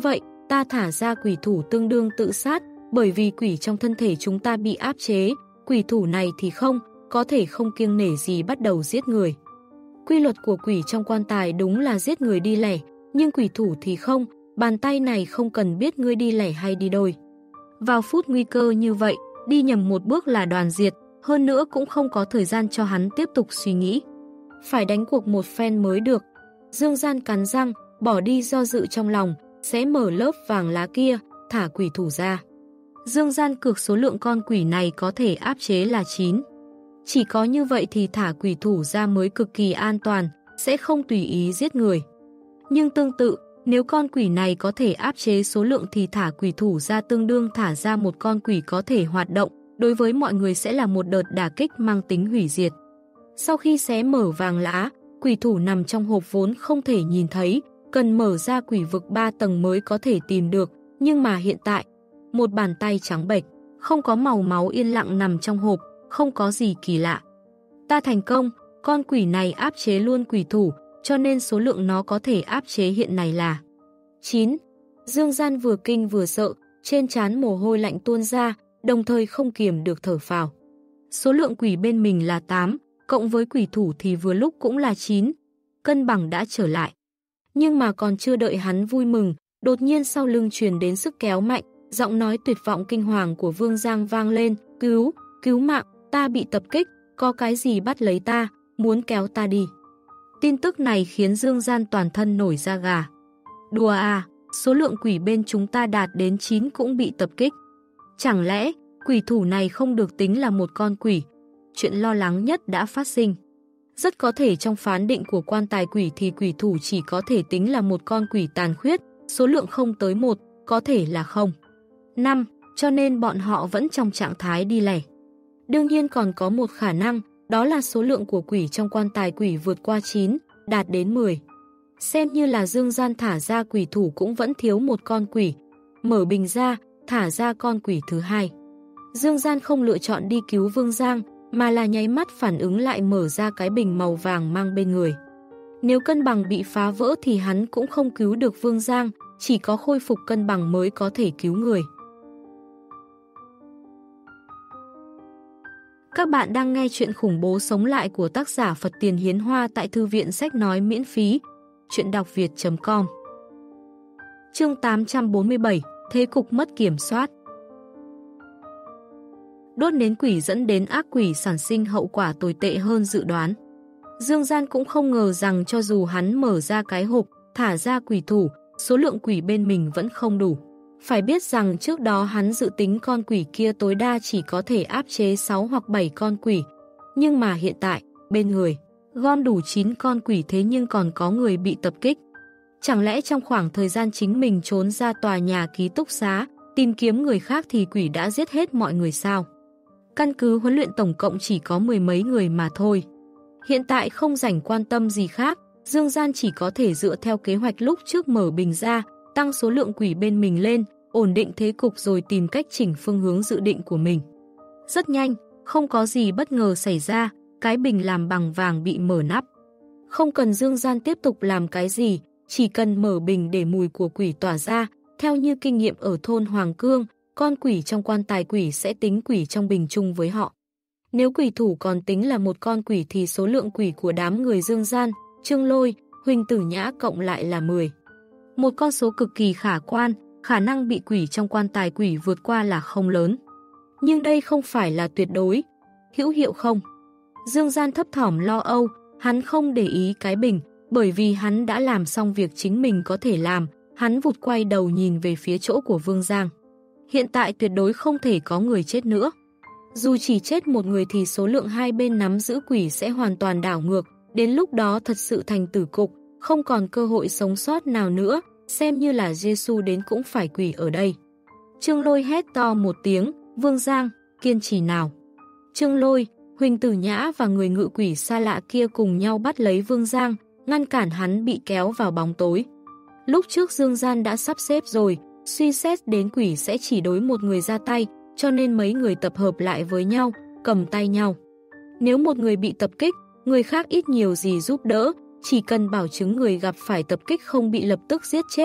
ta thả ra quỷ thủ tương đương tự sát, bởi vì quỷ trong thân thể chúng ta bị áp chế, quỷ thủ này thì không, có thể không kiêng nể gì bắt đầu giết người. Quy luật của quỷ trong quan tài đúng là giết người đi lẻ, nhưng quỷ thủ thì không, bàn tay này không cần biết ngươi đi lẻ hay đi đôi. Vào phút nguy cơ như vậy, đi nhầm một bước là đoàn diệt, hơn nữa cũng không có thời gian cho hắn tiếp tục suy nghĩ. Phải đánh cuộc một phen mới được. Dương Gian cắn răng, bỏ đi do dự trong lòng, sẽ mở lớp vàng lá kia, thả quỷ thủ ra. Dương Gian cược số lượng con quỷ này có thể áp chế là 9. Chỉ có như vậy thì thả quỷ thủ ra mới cực kỳ an toàn, sẽ không tùy ý giết người. Nhưng tương tự, nếu con quỷ này có thể áp chế số lượng thì thả quỷ thủ ra tương đương thả ra một con quỷ có thể hoạt động, đối với mọi người sẽ là một đợt đả kích mang tính hủy diệt. Sau khi xé mở vàng lá, quỷ thủ nằm trong hộp vốn không thể nhìn thấy, cần mở ra quỷ vực 3 tầng mới có thể tìm được, nhưng mà hiện tại, một bàn tay trắng bệch, không có màu máu yên lặng nằm trong hộp, không có gì kỳ lạ. Ta thành công, con quỷ này áp chế luôn quỷ thủ, cho nên số lượng nó có thể áp chế hiện này là 9. Dương Gian vừa kinh vừa sợ, trên trán mồ hôi lạnh tuôn ra, đồng thời không kiềm được thở phào. Số lượng quỷ bên mình là 8, cộng với quỷ thủ thì vừa lúc cũng là 9. Cân bằng đã trở lại. Nhưng mà còn chưa đợi hắn vui mừng, đột nhiên sau lưng truyền đến sức kéo mạnh, giọng nói tuyệt vọng kinh hoàng của Vương Giang vang lên, cứu mạng, ta bị tập kích, có cái gì bắt lấy ta, muốn kéo ta đi. Tin tức này khiến Dương Gian toàn thân nổi da gà. Đùa à, số lượng quỷ bên chúng ta đạt đến 9 cũng bị tập kích. Chẳng lẽ quỷ thủ này không được tính là một con quỷ? Chuyện lo lắng nhất đã phát sinh. Rất có thể trong phán định của quan tài quỷ thì quỷ thủ chỉ có thể tính là một con quỷ tàn khuyết, số lượng không tới 1, có thể là 0. 5, cho nên bọn họ vẫn trong trạng thái đi lẻ. Đương nhiên còn có một khả năng, đó là số lượng của quỷ trong quan tài quỷ vượt qua 9, đạt đến 10. Xem như là Dương Gian thả ra quỷ thủ cũng vẫn thiếu một con quỷ. Mở bình ra, thả ra con quỷ thứ hai. Dương Gian không lựa chọn đi cứu Vương Giang, mà là nháy mắt phản ứng lại mở ra cái bình màu vàng mang bên người. Nếu cân bằng bị phá vỡ thì hắn cũng không cứu được Vương Giang, chỉ có khôi phục cân bằng mới có thể cứu người. Các bạn đang nghe chuyện khủng bố sống lại của tác giả Phật Tiền Hiến Hoa tại Thư viện Sách Nói miễn phí. Chuyện đọc việt.com. Chương 847, Thế cục mất kiểm soát. Đốt nến quỷ dẫn đến ác quỷ sản sinh hậu quả tồi tệ hơn dự đoán. Dương Gian cũng không ngờ rằng cho dù hắn mở ra cái hộp, thả ra quỷ thủ, số lượng quỷ bên mình vẫn không đủ. Phải biết rằng trước đó hắn dự tính con quỷ kia tối đa chỉ có thể áp chế 6 hoặc 7 con quỷ. Nhưng mà hiện tại, bên người, gom đủ 9 con quỷ thế nhưng còn có người bị tập kích. Chẳng lẽ trong khoảng thời gian chính mình trốn ra tòa nhà ký túc xá, tìm kiếm người khác thì quỷ đã giết hết mọi người sao? Căn cứ huấn luyện tổng cộng chỉ có 10 mấy người mà thôi. Hiện tại không rảnh quan tâm gì khác, Dương Gian chỉ có thể dựa theo kế hoạch lúc trước mở bình ra, tăng số lượng quỷ bên mình lên, ổn định thế cục rồi tìm cách chỉnh phương hướng dự định của mình. Rất nhanh, không có gì bất ngờ xảy ra, cái bình làm bằng vàng bị mở nắp. Không cần Dương Gian tiếp tục làm cái gì, chỉ cần mở bình để mùi của quỷ tỏa ra, theo như kinh nghiệm ở thôn Hoàng Cương, con quỷ trong quan tài quỷ sẽ tính quỷ trong bình chung với họ. Nếu quỷ thủ còn tính là một con quỷ thì số lượng quỷ của đám người Dương Gian, Trương Lôi, Huỳnh Tử Nhã cộng lại là 10. Một con số cực kỳ khả quan, khả năng bị quỷ trong quan tài quỷ vượt qua là không lớn. Nhưng đây không phải là tuyệt đối. Hữu hiệu không? Dương Gian thấp thỏm lo âu, hắn không để ý cái bình, bởi vì hắn đã làm xong việc chính mình có thể làm, hắn vụt quay đầu nhìn về phía chỗ của Vương Giang. Hiện tại tuyệt đối không thể có người chết nữa. Dù chỉ chết một người thì số lượng hai bên nắm giữ quỷ sẽ hoàn toàn đảo ngược, đến lúc đó thật sự thành tử cục, không còn cơ hội sống sót nào nữa, xem như là Giê-xu đến cũng phải quỷ ở đây. Trương Lôi hét to một tiếng, Vương Giang, kiên trì nào. Trương Lôi, Huỳnh Tử Nhã và người ngự quỷ xa lạ kia cùng nhau bắt lấy Vương Giang, ngăn cản hắn bị kéo vào bóng tối. Lúc trước Dương Gian đã sắp xếp rồi, suy xét đến quỷ sẽ chỉ đối một người ra tay, cho nên mấy người tập hợp lại với nhau, cầm tay nhau. Nếu một người bị tập kích, người khác ít nhiều gì giúp đỡ, chỉ cần bảo chứng người gặp phải tập kích không bị lập tức giết chết,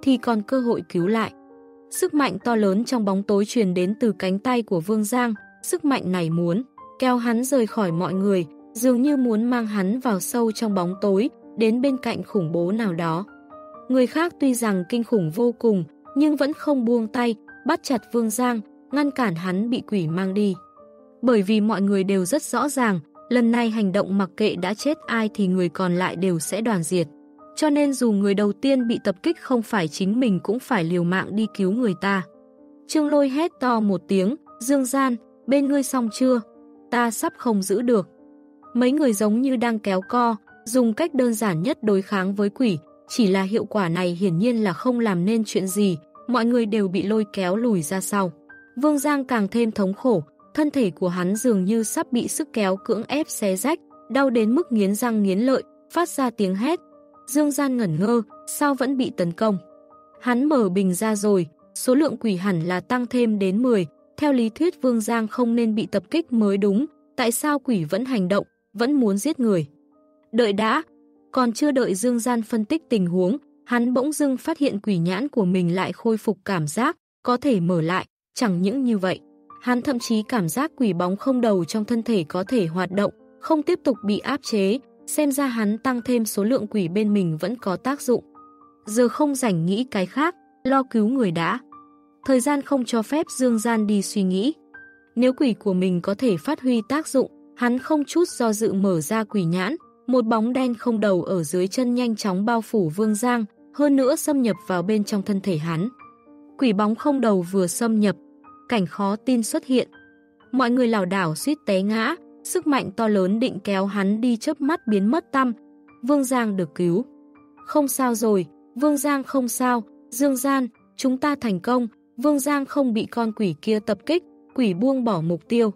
thì còn cơ hội cứu lại. Sức mạnh to lớn trong bóng tối truyền đến từ cánh tay của Vương Giang, sức mạnh này muốn kéo hắn rời khỏi mọi người, dường như muốn mang hắn vào sâu trong bóng tối, đến bên cạnh khủng bố nào đó. Người khác tuy rằng kinh khủng vô cùng, nhưng vẫn không buông tay, bắt chặt Vương Giang, ngăn cản hắn bị quỷ mang đi. Bởi vì mọi người đều rất rõ ràng, lần này hành động mặc kệ đã chết ai thì người còn lại đều sẽ đoàn diệt. Cho nên dù người đầu tiên bị tập kích không phải chính mình cũng phải liều mạng đi cứu người ta. Trương Lôi hét to một tiếng, Dương Gian, bên ngươi xong chưa? Ta sắp không giữ được. Mấy người giống như đang kéo co, dùng cách đơn giản nhất đối kháng với quỷ, chỉ là hiệu quả này hiển nhiên là không làm nên chuyện gì, mọi người đều bị lôi kéo lùi ra sau. Vương Giang càng thêm thống khổ, thân thể của hắn dường như sắp bị sức kéo cưỡng ép xé rách, đau đến mức nghiến răng nghiến lợi, phát ra tiếng hét. Dương Gian ngẩn ngơ, sao vẫn bị tấn công? Hắn mở bình ra rồi, số lượng quỷ hẳn là tăng thêm đến 10, theo lý thuyết Vương Giang không nên bị tập kích mới đúng, tại sao quỷ vẫn hành động, vẫn muốn giết người? Đợi đã, còn chưa đợi Dương Gian phân tích tình huống, hắn bỗng dưng phát hiện quỷ nhãn của mình lại khôi phục cảm giác, có thể mở lại, chẳng những như vậy. Hắn thậm chí cảm giác quỷ bóng không đầu trong thân thể có thể hoạt động, không tiếp tục bị áp chế, xem ra hắn tăng thêm số lượng quỷ bên mình vẫn có tác dụng. Giờ không rảnh nghĩ cái khác, lo cứu người đã. Thời gian không cho phép Dương Gian đi suy nghĩ. Nếu quỷ của mình có thể phát huy tác dụng, hắn không chút do dự mở ra quỷ nhãn, một bóng đen không đầu ở dưới chân nhanh chóng bao phủ Vương Giang, hơn nữa xâm nhập vào bên trong thân thể hắn. Quỷ bóng không đầu vừa xâm nhập, cảnh khó tin xuất hiện. Mọi người lảo đảo suýt té ngã, sức mạnh to lớn định kéo hắn đi chớp mắt biến mất tăm. Vương Giang được cứu. Không sao rồi, Vương Giang không sao, Dương Gian, chúng ta thành công, Vương Giang không bị con quỷ kia tập kích, quỷ buông bỏ mục tiêu.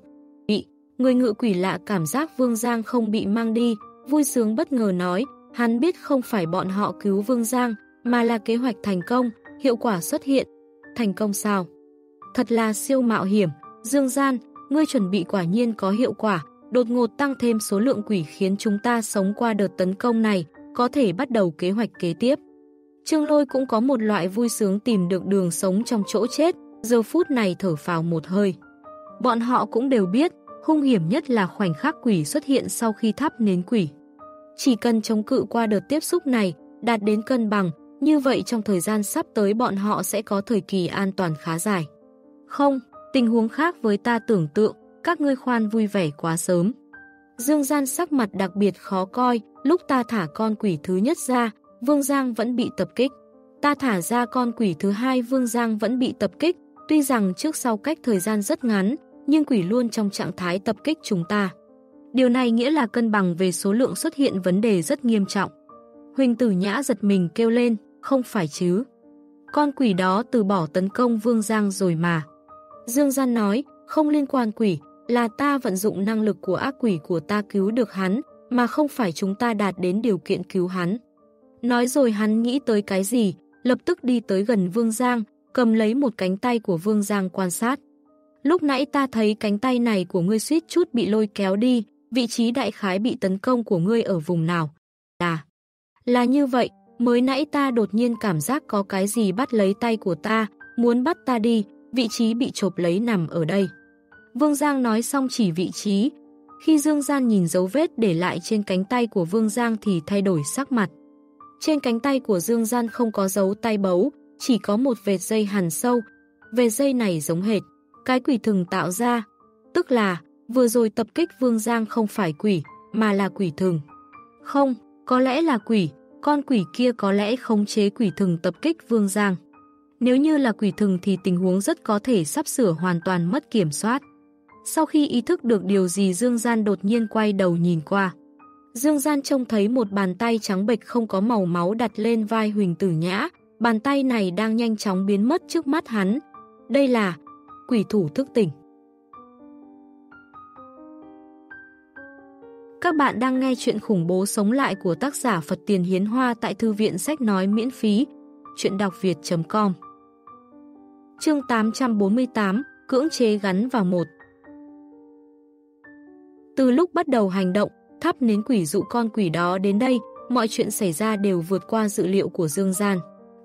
Người ngự quỷ lạ cảm giác Vương Giang không bị mang đi, vui sướng bất ngờ nói, hắn biết không phải bọn họ cứu Vương Giang, mà là kế hoạch thành công, hiệu quả xuất hiện. Thành công sao? Thật là siêu mạo hiểm, Dương Gian, ngươi chuẩn bị quả nhiên có hiệu quả, đột ngột tăng thêm số lượng quỷ khiến chúng ta sống qua đợt tấn công này, có thể bắt đầu kế hoạch kế tiếp. Trương Lôi cũng có một loại vui sướng tìm được đường sống trong chỗ chết, giờ phút này thở phào một hơi. Bọn họ cũng đều biết, hung hiểm nhất là khoảnh khắc quỷ xuất hiện sau khi thắp nến quỷ. Chỉ cần chống cự qua đợt tiếp xúc này, đạt đến cân bằng, như vậy trong thời gian sắp tới bọn họ sẽ có thời kỳ an toàn khá dài. Không, tình huống khác với ta tưởng tượng, các ngươi khoan vui vẻ quá sớm. Dương Gian sắc mặt đặc biệt khó coi, lúc ta thả con quỷ thứ nhất ra, Vương Giang vẫn bị tập kích. Ta thả ra con quỷ thứ hai, Vương Giang vẫn bị tập kích, tuy rằng trước sau cách thời gian rất ngắn, nhưng quỷ luôn trong trạng thái tập kích chúng ta. Điều này nghĩa là cân bằng về số lượng xuất hiện vấn đề rất nghiêm trọng. Huỳnh Tử Nhã giật mình kêu lên, không phải chứ. Con quỷ đó từ bỏ tấn công Vương Giang rồi mà. Dương Gian nói, không liên quan quỷ, là ta vận dụng năng lực của ác quỷ của ta cứu được hắn, mà không phải chúng ta đạt đến điều kiện cứu hắn. Nói rồi hắn nghĩ tới cái gì, lập tức đi tới gần Vương Giang, cầm lấy một cánh tay của Vương Giang quan sát. Lúc nãy ta thấy cánh tay này của ngươi suýt chút bị lôi kéo đi, vị trí đại khái bị tấn công của ngươi ở vùng nào? Là như vậy, mới nãy ta đột nhiên cảm giác có cái gì bắt lấy tay của ta, muốn bắt ta đi, vị trí bị chộp lấy nằm ở đây. Vương Giang nói xong chỉ vị trí. Khi Dương Gian nhìn dấu vết để lại trên cánh tay của Vương Giang thì thay đổi sắc mặt. Trên cánh tay của Dương Gian không có dấu tay bấu, chỉ có một vệt dây hằn sâu. Vệt dây này giống hệt cái quỷ thừng tạo ra, tức là vừa rồi tập kích Vương Giang không phải quỷ, mà là quỷ thừng. Không, có lẽ là quỷ, con quỷ kia có lẽ khống chế quỷ thừng tập kích Vương Giang. Nếu như là quỷ thừng thì tình huống rất có thể sắp sửa hoàn toàn mất kiểm soát. Sau khi ý thức được điều gì, Dương Gian đột nhiên quay đầu nhìn qua. Dương Gian trông thấy một bàn tay trắng bệch không có màu máu đặt lên vai Huỳnh Tử Nhã, bàn tay này đang nhanh chóng biến mất trước mắt hắn. Đây là quỷ thủ thức tỉnh. Các bạn đang nghe chuyện khủng bố sống lại của tác giả Phật Tiền Hiến Hoa tại Thư viện Sách Nói miễn phí. Chuyện đọc việt.com. Chương 848, cưỡng chế gắn vào một. Từ lúc bắt đầu hành động, thắp nến quỷ dụ con quỷ đó đến đây, mọi chuyện xảy ra đều vượt qua dự liệu của Dương Gian.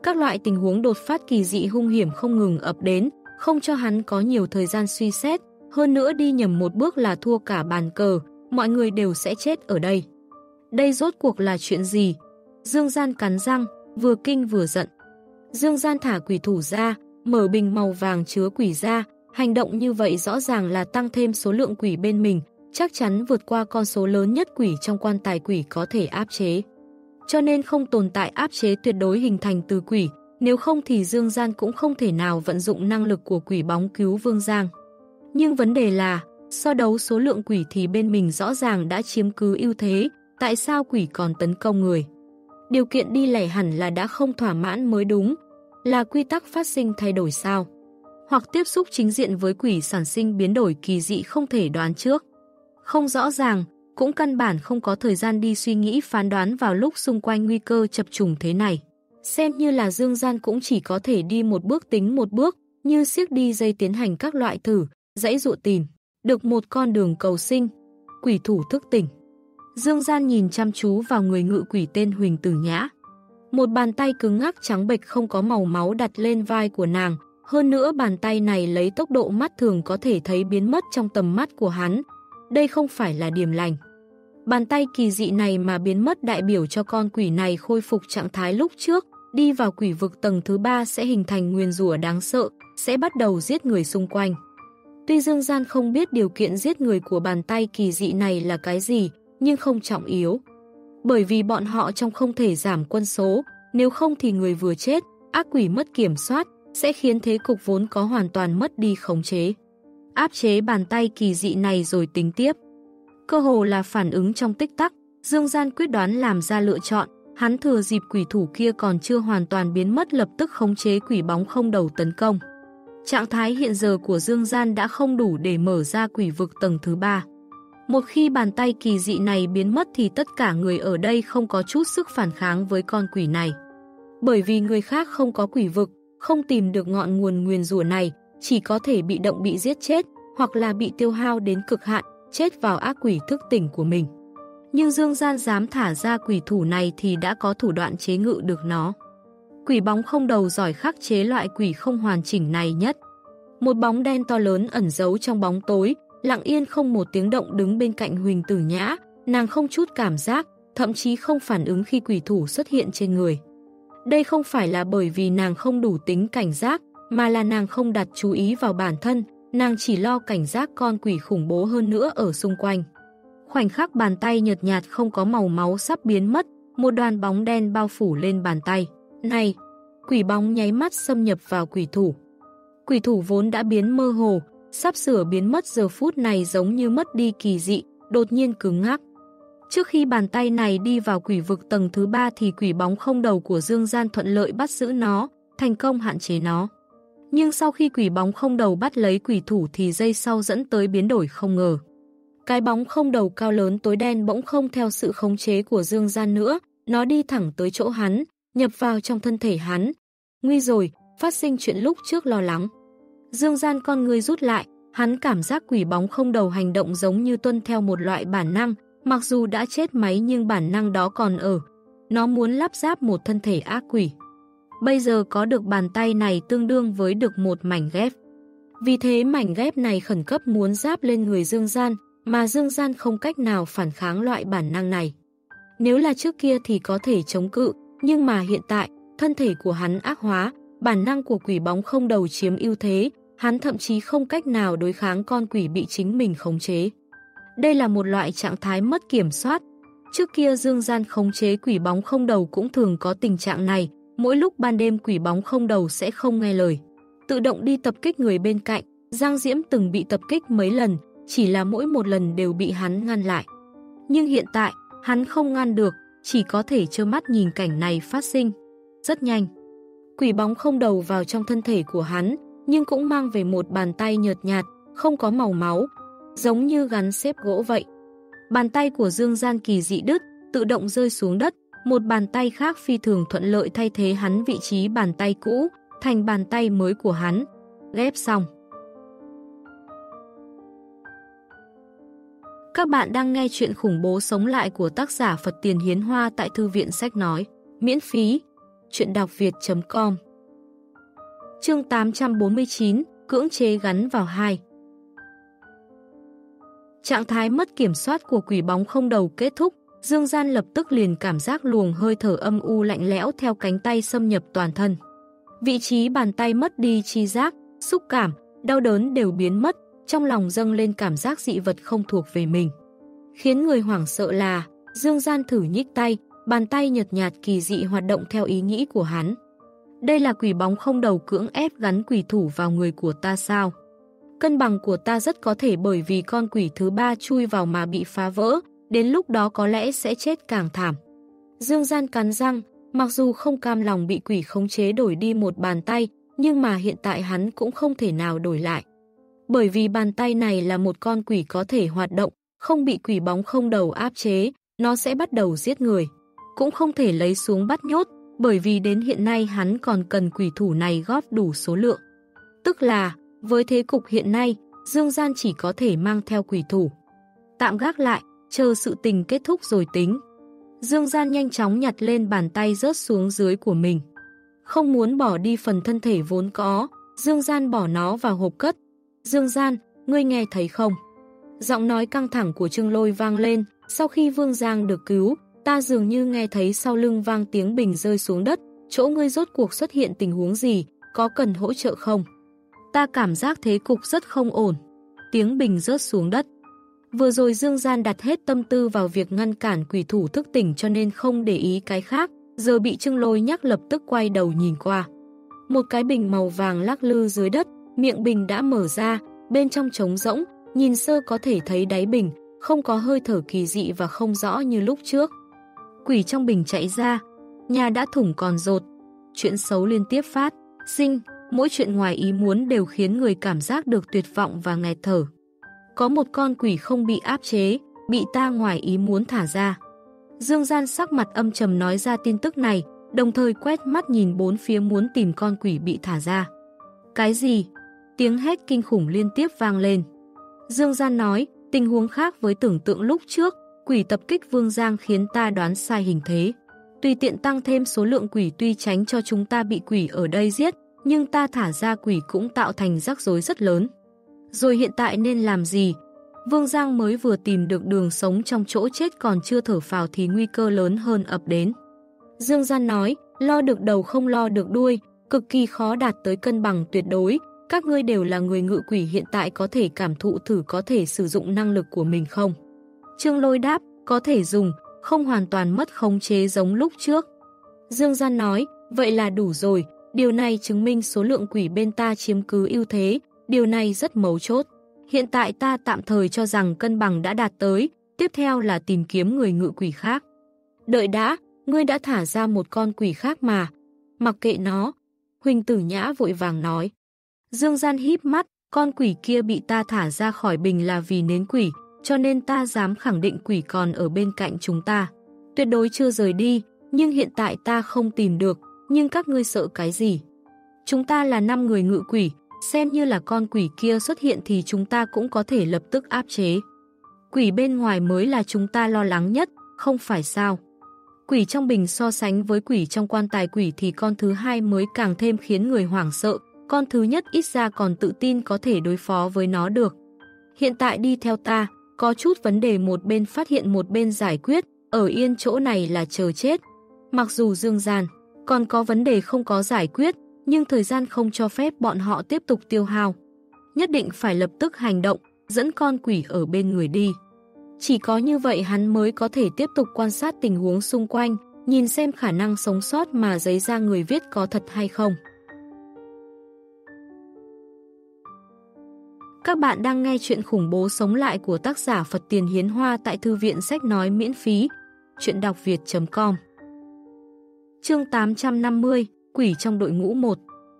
Các loại tình huống đột phát kỳ dị hung hiểm không ngừng ập đến, không cho hắn có nhiều thời gian suy xét, hơn nữa đi nhầm một bước là thua cả bàn cờ, mọi người đều sẽ chết ở đây. Đây rốt cuộc là chuyện gì? Dương Gian cắn răng, vừa kinh vừa giận. Dương Gian thả quỷ thủ ra, mở bình màu vàng chứa quỷ ra, hành động như vậy rõ ràng là tăng thêm số lượng quỷ bên mình, chắc chắn vượt qua con số lớn nhất quỷ trong quan tài quỷ có thể áp chế. Cho nên không tồn tại áp chế tuyệt đối hình thành từ quỷ, nếu không thì Dương Gian cũng không thể nào vận dụng năng lực của quỷ bóng cứu Vương Giang. Nhưng vấn đề là, so đấu số lượng quỷ thì bên mình rõ ràng đã chiếm cứ ưu thế, tại sao quỷ còn tấn công người? Điều kiện đi lẻ hẳn là đã không thỏa mãn mới đúng, là quy tắc phát sinh thay đổi sao? Hoặc tiếp xúc chính diện với quỷ sản sinh biến đổi kỳ dị không thể đoán trước. Không rõ ràng, cũng căn bản không có thời gian đi suy nghĩ phán đoán vào lúc xung quanh nguy cơ chập trùng thế này. Xem như là Dương Gian cũng chỉ có thể đi một bước tính một bước, như siếc đi dây tiến hành các loại thử, dãy dụ tìm, được một con đường cầu sinh. Quỷ thủ thức tỉnh. Dương Gian nhìn chăm chú vào người ngự quỷ tên Huỳnh Tử Nhã. Một bàn tay cứng ngắc trắng bệch không có màu máu đặt lên vai của nàng, hơn nữa bàn tay này lấy tốc độ mắt thường có thể thấy biến mất trong tầm mắt của hắn. Đây không phải là điểm lành. Bàn tay kỳ dị này mà biến mất đại biểu cho con quỷ này khôi phục trạng thái lúc trước, đi vào quỷ vực tầng thứ 3 sẽ hình thành nguyền rủa đáng sợ, sẽ bắt đầu giết người xung quanh. Tuy Dương Gian không biết điều kiện giết người của bàn tay kỳ dị này là cái gì, nhưng không trọng yếu. Bởi vì bọn họ trong không thể giảm quân số, nếu không thì người vừa chết, ác quỷ mất kiểm soát, sẽ khiến thế cục vốn có hoàn toàn mất đi khống chế. Áp chế bàn tay kỳ dị này rồi tính tiếp. Cơ hồ là phản ứng trong tích tắc, Dương Gian quyết đoán làm ra lựa chọn, hắn thừa dịp quỷ thủ kia còn chưa hoàn toàn biến mất lập tức khống chế quỷ bóng không đầu tấn công. Trạng thái hiện giờ của Dương Gian đã không đủ để mở ra quỷ vực tầng thứ 3. Một khi bàn tay kỳ dị này biến mất thì tất cả người ở đây không có chút sức phản kháng với con quỷ này. Bởi vì người khác không có quỷ vực, không tìm được ngọn nguồn nguyền rủa này, chỉ có thể bị động bị giết chết, hoặc là bị tiêu hao đến cực hạn, chết vào ác quỷ thức tỉnh của mình. Nhưng Dương Gian dám thả ra quỷ thủ này thì đã có thủ đoạn chế ngự được nó. Quỷ bóng không đầu giỏi khắc chế loại quỷ không hoàn chỉnh này nhất. Một bóng đen to lớn ẩn giấu trong bóng tối, lặng yên không một tiếng động đứng bên cạnh Huỳnh Tử Nhã, nàng không chút cảm giác, thậm chí không phản ứng khi quỷ thủ xuất hiện trên người. Đây không phải là bởi vì nàng không đủ tính cảnh giác, mà là nàng không đặt chú ý vào bản thân, nàng chỉ lo cảnh giác con quỷ khủng bố hơn nữa ở xung quanh. Khoảnh khắc bàn tay nhợt nhạt không có màu máu sắp biến mất, một đoàn bóng đen bao phủ lên bàn tay. Này! Quỷ bóng nháy mắt xâm nhập vào quỷ thủ. Quỷ thủ vốn đã biến mơ hồ, sắp sửa biến mất giờ phút này giống như mất đi kỳ dị, đột nhiên cứng ngắc. Trước khi bàn tay này đi vào quỷ vực tầng thứ 3 thì quỷ bóng không đầu của Dương Gian thuận lợi bắt giữ nó, thành công hạn chế nó. Nhưng sau khi quỷ bóng không đầu bắt lấy quỷ thủ thì giây sau dẫn tới biến đổi không ngờ. Cái bóng không đầu cao lớn tối đen bỗng không theo sự khống chế của Dương Gian nữa, nó đi thẳng tới chỗ hắn, nhập vào trong thân thể hắn. Nguy rồi, phát sinh chuyện lúc trước lo lắng. Dương Gian con người rút lại, hắn cảm giác quỷ bóng không đầu hành động giống như tuân theo một loại bản năng, mặc dù đã chết máy nhưng bản năng đó còn ở. Nó muốn lắp ráp một thân thể ác quỷ. Bây giờ có được bàn tay này tương đương với được một mảnh ghép. Vì thế mảnh ghép này khẩn cấp muốn ráp lên người Dương Gian, mà Dương Gian không cách nào phản kháng loại bản năng này. Nếu là trước kia thì có thể chống cự, nhưng mà hiện tại, thân thể của hắn ác hóa, bản năng của quỷ bóng không đầu chiếm ưu thế, hắn thậm chí không cách nào đối kháng con quỷ bị chính mình khống chế. Đây là một loại trạng thái mất kiểm soát. Trước kia Dương Gian khống chế quỷ bóng không đầu cũng thường có tình trạng này, mỗi lúc ban đêm quỷ bóng không đầu sẽ không nghe lời, tự động đi tập kích người bên cạnh. Giang Diễm từng bị tập kích mấy lần, chỉ là mỗi một lần đều bị hắn ngăn lại. Nhưng hiện tại, hắn không ngăn được, chỉ có thể trơ mắt nhìn cảnh này phát sinh. Rất nhanh, quỷ bóng không đầu vào trong thân thể của hắn, nhưng cũng mang về một bàn tay nhợt nhạt, không có màu máu, giống như gắn xếp gỗ vậy. Bàn tay của Dương Gian kỳ dị đứt, tự động rơi xuống đất, một bàn tay khác phi thường thuận lợi thay thế hắn vị trí bàn tay cũ, thành bàn tay mới của hắn. Ghép xong. Các bạn đang nghe chuyện khủng bố sống lại của tác giả Phật Tiền Hiến Hoa tại Thư viện Sách Nói. Miễn phí. Chuyện đọc việt.com. Chương 849, cưỡng chế gắn vào 2. Trạng thái mất kiểm soát của quỷ bóng không đầu kết thúc, Dương Gian lập tức liền cảm giác luồng hơi thở âm u lạnh lẽo theo cánh tay xâm nhập toàn thân. Vị trí bàn tay mất đi chi giác, xúc cảm, đau đớn đều biến mất, trong lòng dâng lên cảm giác dị vật không thuộc về mình. Khiến người hoảng sợ là, Dương Gian thử nhích tay, bàn tay nhợt nhạt kỳ dị hoạt động theo ý nghĩ của hắn. Đây là quỷ bóng không đầu cưỡng ép gắn quỷ thủ vào người của ta sao? Cân bằng của ta rất có thể bởi vì con quỷ thứ 3 chui vào mà bị phá vỡ, đến lúc đó có lẽ sẽ chết càng thảm. Dương Gian cắn răng, mặc dù không cam lòng bị quỷ khống chế đổi đi một bàn tay, nhưng mà hiện tại hắn cũng không thể nào đổi lại. Bởi vì bàn tay này là một con quỷ có thể hoạt động, không bị quỷ bóng không đầu áp chế, nó sẽ bắt đầu giết người. Cũng không thể lấy xuống bắt nhốt, bởi vì đến hiện nay hắn còn cần quỷ thủ này góp đủ số lượng. Tức là, với thế cục hiện nay, Dương Gian chỉ có thể mang theo quỷ thủ. Tạm gác lại, chờ sự tình kết thúc rồi tính. Dương Gian nhanh chóng nhặt lên bàn tay rớt xuống dưới của mình. Không muốn bỏ đi phần thân thể vốn có, Dương Gian bỏ nó vào hộp cất. Dương Gian, ngươi nghe thấy không? Giọng nói căng thẳng của Trương Lôi vang lên, sau khi Vương Giang được cứu, ta dường như nghe thấy sau lưng vang tiếng bình rơi xuống đất, chỗ ngươi rốt cuộc xuất hiện tình huống gì, có cần hỗ trợ không? Ta cảm giác thế cục rất không ổn. Tiếng bình rớt xuống đất. Vừa rồi Dương Gian đặt hết tâm tư vào việc ngăn cản quỷ thủ thức tỉnh cho nên không để ý cái khác, giờ bị Trương Lôi nhắc lập tức quay đầu nhìn qua. Một cái bình màu vàng lắc lư dưới đất, miệng bình đã mở ra, bên trong trống rỗng, nhìn sơ có thể thấy đáy bình, không có hơi thở kỳ dị và không rõ như lúc trước. Quỷ trong bình chạy ra, nhà đã thủng còn rột. Chuyện xấu liên tiếp phát sinh, mỗi chuyện ngoài ý muốn đều khiến người cảm giác được tuyệt vọng và nghẹt thở. Có một con quỷ không bị áp chế, bị ta ngoài ý muốn thả ra. Dương Gian sắc mặt âm trầm nói ra tin tức này, đồng thời quét mắt nhìn bốn phía muốn tìm con quỷ bị thả ra. Cái gì? Tiếng hét kinh khủng liên tiếp vang lên. Dương Gian nói, tình huống khác với tưởng tượng lúc trước, quỷ tập kích Vương Giang khiến ta đoán sai hình thế. Tùy tiện tăng thêm số lượng quỷ tuy tránh cho chúng ta bị quỷ ở đây giết, nhưng ta thả ra quỷ cũng tạo thành rắc rối rất lớn. Rồi hiện tại nên làm gì? Vương Giang mới vừa tìm được đường sống trong chỗ chết còn chưa thở phào thì nguy cơ lớn hơn ập đến. Dương Gian nói, lo được đầu không lo được đuôi, cực kỳ khó đạt tới cân bằng tuyệt đối. Các ngươi đều là người ngự quỷ hiện tại có thể cảm thụ thử có thể sử dụng năng lực của mình không? Trương Lôi đáp, có thể dùng, không hoàn toàn mất khống chế giống lúc trước. Dương Gian nói, vậy là đủ rồi, điều này chứng minh số lượng quỷ bên ta chiếm cứ ưu thế, điều này rất mấu chốt. Hiện tại ta tạm thời cho rằng cân bằng đã đạt tới, tiếp theo là tìm kiếm người ngự quỷ khác. Đợi đã, ngươi đã thả ra một con quỷ khác mà. Mặc kệ nó, Huỳnh Tử Nhã vội vàng nói. Dương Gian híp mắt, con quỷ kia bị ta thả ra khỏi bình là vì nến quỷ, cho nên ta dám khẳng định quỷ còn ở bên cạnh chúng ta. Tuyệt đối chưa rời đi, nhưng hiện tại ta không tìm được, nhưng các ngươi sợ cái gì? Chúng ta là 5 người ngự quỷ, xem như là con quỷ kia xuất hiện thì chúng ta cũng có thể lập tức áp chế. Quỷ bên ngoài mới là chúng ta lo lắng nhất, không phải sao? Quỷ trong bình so sánh với quỷ trong quan tài quỷ thì con thứ hai mới càng thêm khiến người hoảng sợ, con thứ nhất ít ra còn tự tin có thể đối phó với nó được. Hiện tại đi theo ta, có chút vấn đề một bên phát hiện một bên giải quyết, ở yên chỗ này là chờ chết. Mặc dù Dương Gian còn có vấn đề không có giải quyết, nhưng thời gian không cho phép bọn họ tiếp tục tiêu hao. Nhất định phải lập tức hành động, dẫn con quỷ ở bên người đi. Chỉ có như vậy hắn mới có thể tiếp tục quan sát tình huống xung quanh, nhìn xem khả năng sống sót mà giấy ra người viết có thật hay không. Các bạn đang nghe chuyện khủng bố sống lại của tác giả Phật Tiền Hiến Hoa tại Thư viện Sách Nói miễn phí. Chuyện đọc việt.com. Chương 850, Quỷ trong đội ngũ 1.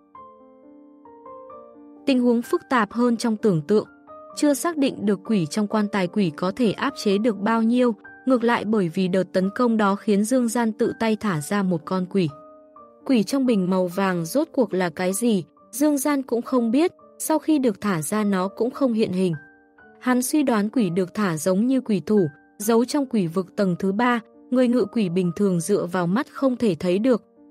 Tình huống phức tạp hơn trong tưởng tượng. Chưa xác định được quỷ trong quan tài quỷ có thể áp chế được bao nhiêu, ngược lại bởi vì đợt tấn công đó khiến Dương Gian tự tay thả ra một con quỷ. Quỷ trong bình màu vàng rốt cuộc là cái gì, Dương Gian cũng không biết, sau khi được thả ra nó cũng không hiện hình. Hắn suy đoán quỷ được thả giống như quỷ thủ, giấu trong quỷ vực tầng thứ 3, người ngự quỷ bình thường dựa vào mắt không thể thấy được,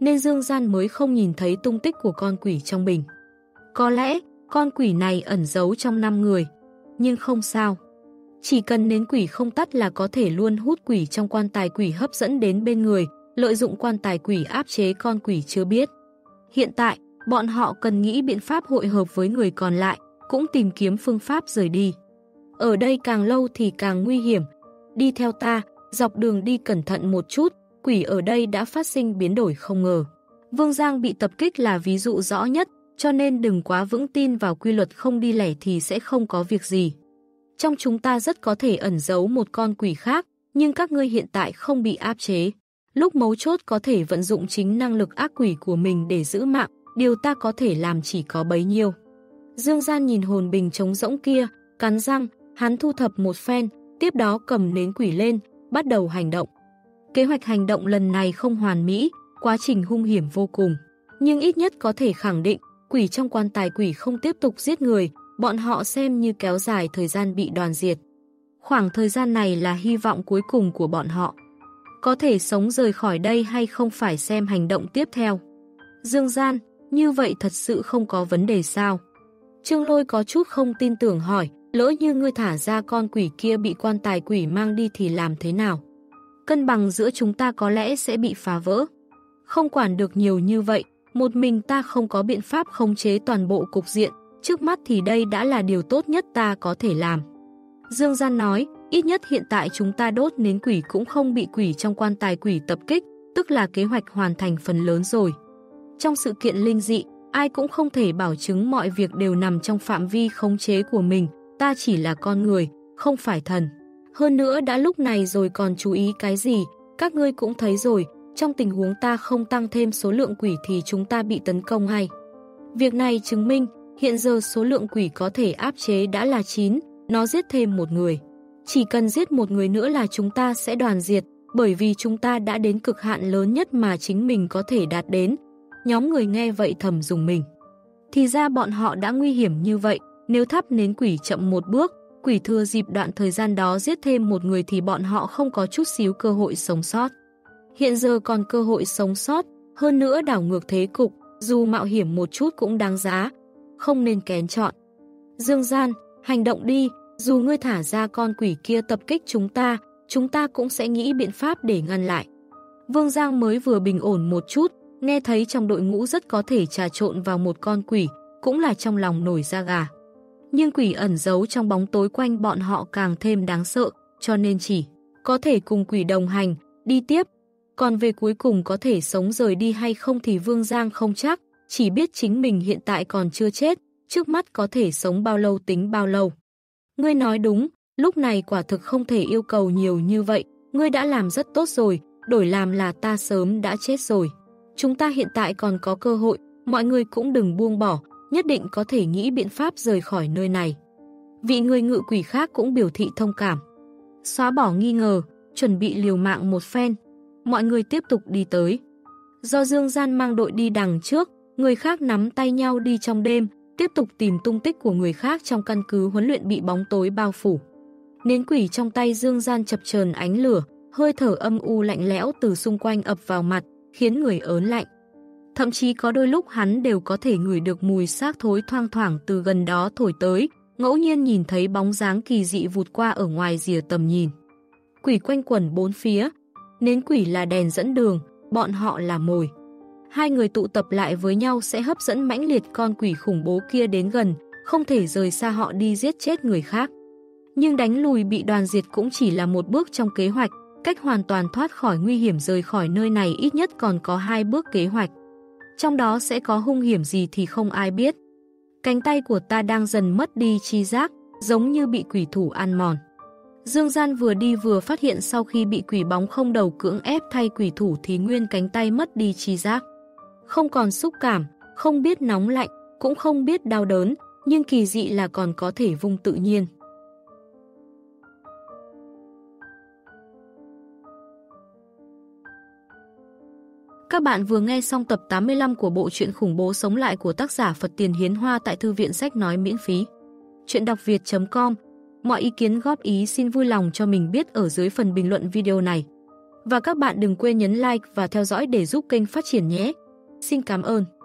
nên Dương Gian mới không nhìn thấy tung tích của con quỷ trong bình. Có lẽ con quỷ này ẩn giấu trong 5 người, nhưng không sao. Chỉ cần nến quỷ không tắt là có thể luôn hút quỷ trong quan tài quỷ hấp dẫn đến bên người, lợi dụng quan tài quỷ áp chế con quỷ chưa biết. Hiện tại, bọn họ cần nghĩ biện pháp hội hợp với người còn lại, cũng tìm kiếm phương pháp rời đi. Ở đây càng lâu thì càng nguy hiểm. Đi theo ta, dọc đường đi cẩn thận một chút, quỷ ở đây đã phát sinh biến đổi không ngờ. Vương Giang bị tập kích là ví dụ rõ nhất, cho nên đừng quá vững tin vào quy luật không đi lẻ thì sẽ không có việc gì. Trong chúng ta rất có thể ẩn giấu một con quỷ khác, nhưng các ngươi hiện tại không bị áp chế. Lúc mấu chốt có thể vận dụng chính năng lực ác quỷ của mình để giữ mạng, điều ta có thể làm chỉ có bấy nhiêu. Dương Gian nhìn hồn bình trống rỗng kia, cắn răng, hắn thu thập một phen, tiếp đó cầm nến quỷ lên, bắt đầu hành động. Kế hoạch hành động lần này không hoàn mỹ, quá trình hung hiểm vô cùng. Nhưng ít nhất có thể khẳng định, quỷ trong quan tài quỷ không tiếp tục giết người, bọn họ xem như kéo dài thời gian bị đoàn diệt. Khoảng thời gian này là hy vọng cuối cùng của bọn họ. Có thể sống rời khỏi đây hay không phải xem hành động tiếp theo. Dương Gian, như vậy thật sự không có vấn đề sao? Trương Lôi có chút không tin tưởng hỏi, lỡ như ngươi thả ra con quỷ kia bị quan tài quỷ mang đi thì làm thế nào? Cân bằng giữa chúng ta có lẽ sẽ bị phá vỡ. Không quản được nhiều như vậy, một mình ta không có biện pháp khống chế toàn bộ cục diện, trước mắt thì đây đã là điều tốt nhất ta có thể làm. Dương Gian nói, ít nhất hiện tại chúng ta đốt nến quỷ cũng không bị quỷ trong quan tài quỷ tập kích, tức là kế hoạch hoàn thành phần lớn rồi. Trong sự kiện linh dị, ai cũng không thể bảo chứng mọi việc đều nằm trong phạm vi khống chế của mình, ta chỉ là con người, không phải thần. Hơn nữa đã lúc này rồi còn chú ý cái gì, các ngươi cũng thấy rồi, trong tình huống ta không tăng thêm số lượng quỷ thì chúng ta bị tấn công ngay. Việc này chứng minh, hiện giờ số lượng quỷ có thể áp chế đã là 9, nó giết thêm một người. Chỉ cần giết một người nữa là chúng ta sẽ đoàn diệt, bởi vì chúng ta đã đến cực hạn lớn nhất mà chính mình có thể đạt đến. Nhóm người nghe vậy thầm dùng mình. Thì ra bọn họ đã nguy hiểm như vậy, nếu thắp nến quỷ chậm một bước, quỷ thừa dịp đoạn thời gian đó giết thêm một người thì bọn họ không có chút xíu cơ hội sống sót. Hiện giờ còn cơ hội sống sót, hơn nữa đảo ngược thế cục, dù mạo hiểm một chút cũng đáng giá, không nên kén chọn. Dương Gian, hành động đi, dù ngươi thả ra con quỷ kia tập kích chúng ta cũng sẽ nghĩ biện pháp để ngăn lại. Vương Giang mới vừa bình ổn một chút, nghe thấy trong đội ngũ rất có thể trà trộn vào một con quỷ, cũng là trong lòng nổi da gà. Nhưng quỷ ẩn giấu trong bóng tối quanh bọn họ càng thêm đáng sợ, cho nên chỉ có thể cùng quỷ đồng hành, đi tiếp. Còn về cuối cùng có thể sống rời đi hay không thì Vương Giang không chắc, chỉ biết chính mình hiện tại còn chưa chết, trước mắt có thể sống bao lâu tính bao lâu. Ngươi nói đúng, lúc này quả thực không thể yêu cầu nhiều như vậy, ngươi đã làm rất tốt rồi, đổi làm là ta sớm đã chết rồi. Chúng ta hiện tại còn có cơ hội, mọi người cũng đừng buông bỏ, nhất định có thể nghĩ biện pháp rời khỏi nơi này. Vị người ngự quỷ khác cũng biểu thị thông cảm. Xóa bỏ nghi ngờ, chuẩn bị liều mạng một phen. Mọi người tiếp tục đi tới. Do Dương Gian mang đội đi đằng trước, người khác nắm tay nhau đi trong đêm, tiếp tục tìm tung tích của người khác trong căn cứ huấn luyện bị bóng tối bao phủ. Nến quỷ trong tay Dương Gian chập chờn ánh lửa, hơi thở âm u lạnh lẽo từ xung quanh ập vào mặt, khiến người ớn lạnh. Thậm chí có đôi lúc hắn đều có thể ngửi được mùi xác thối thoang thoảng từ gần đó thổi tới, ngẫu nhiên nhìn thấy bóng dáng kỳ dị vụt qua ở ngoài rìa tầm nhìn. Quỷ quanh quẩn bốn phía, nến quỷ là đèn dẫn đường, bọn họ là mồi. Hai người tụ tập lại với nhau sẽ hấp dẫn mãnh liệt con quỷ khủng bố kia đến gần, không thể rời xa họ đi giết chết người khác. Nhưng đánh lùi bị đoàn diệt cũng chỉ là một bước trong kế hoạch, cách hoàn toàn thoát khỏi nguy hiểm rời khỏi nơi này ít nhất còn có 2 bước kế hoạch. Trong đó sẽ có hung hiểm gì thì không ai biết. Cánh tay của ta đang dần mất đi chi giác, giống như bị quỷ thủ ăn mòn. Dương Gian vừa đi vừa phát hiện sau khi bị quỷ bóng không đầu cưỡng ép thay quỷ thủ thì nguyên cánh tay mất đi chi giác. Không còn xúc cảm, không biết nóng lạnh, cũng không biết đau đớn, nhưng kỳ dị là còn có thể vung tự nhiên. Các bạn vừa nghe xong tập 85 của bộ truyện khủng bố sống lại của tác giả Phật Tiền Hiến Hoa tại Thư viện Sách Nói miễn phí. Chuyện đọc việt.com. Mọi ý kiến góp ý xin vui lòng cho mình biết ở dưới phần bình luận video này. Và các bạn đừng quên nhấn like và theo dõi để giúp kênh phát triển nhé. Xin cảm ơn.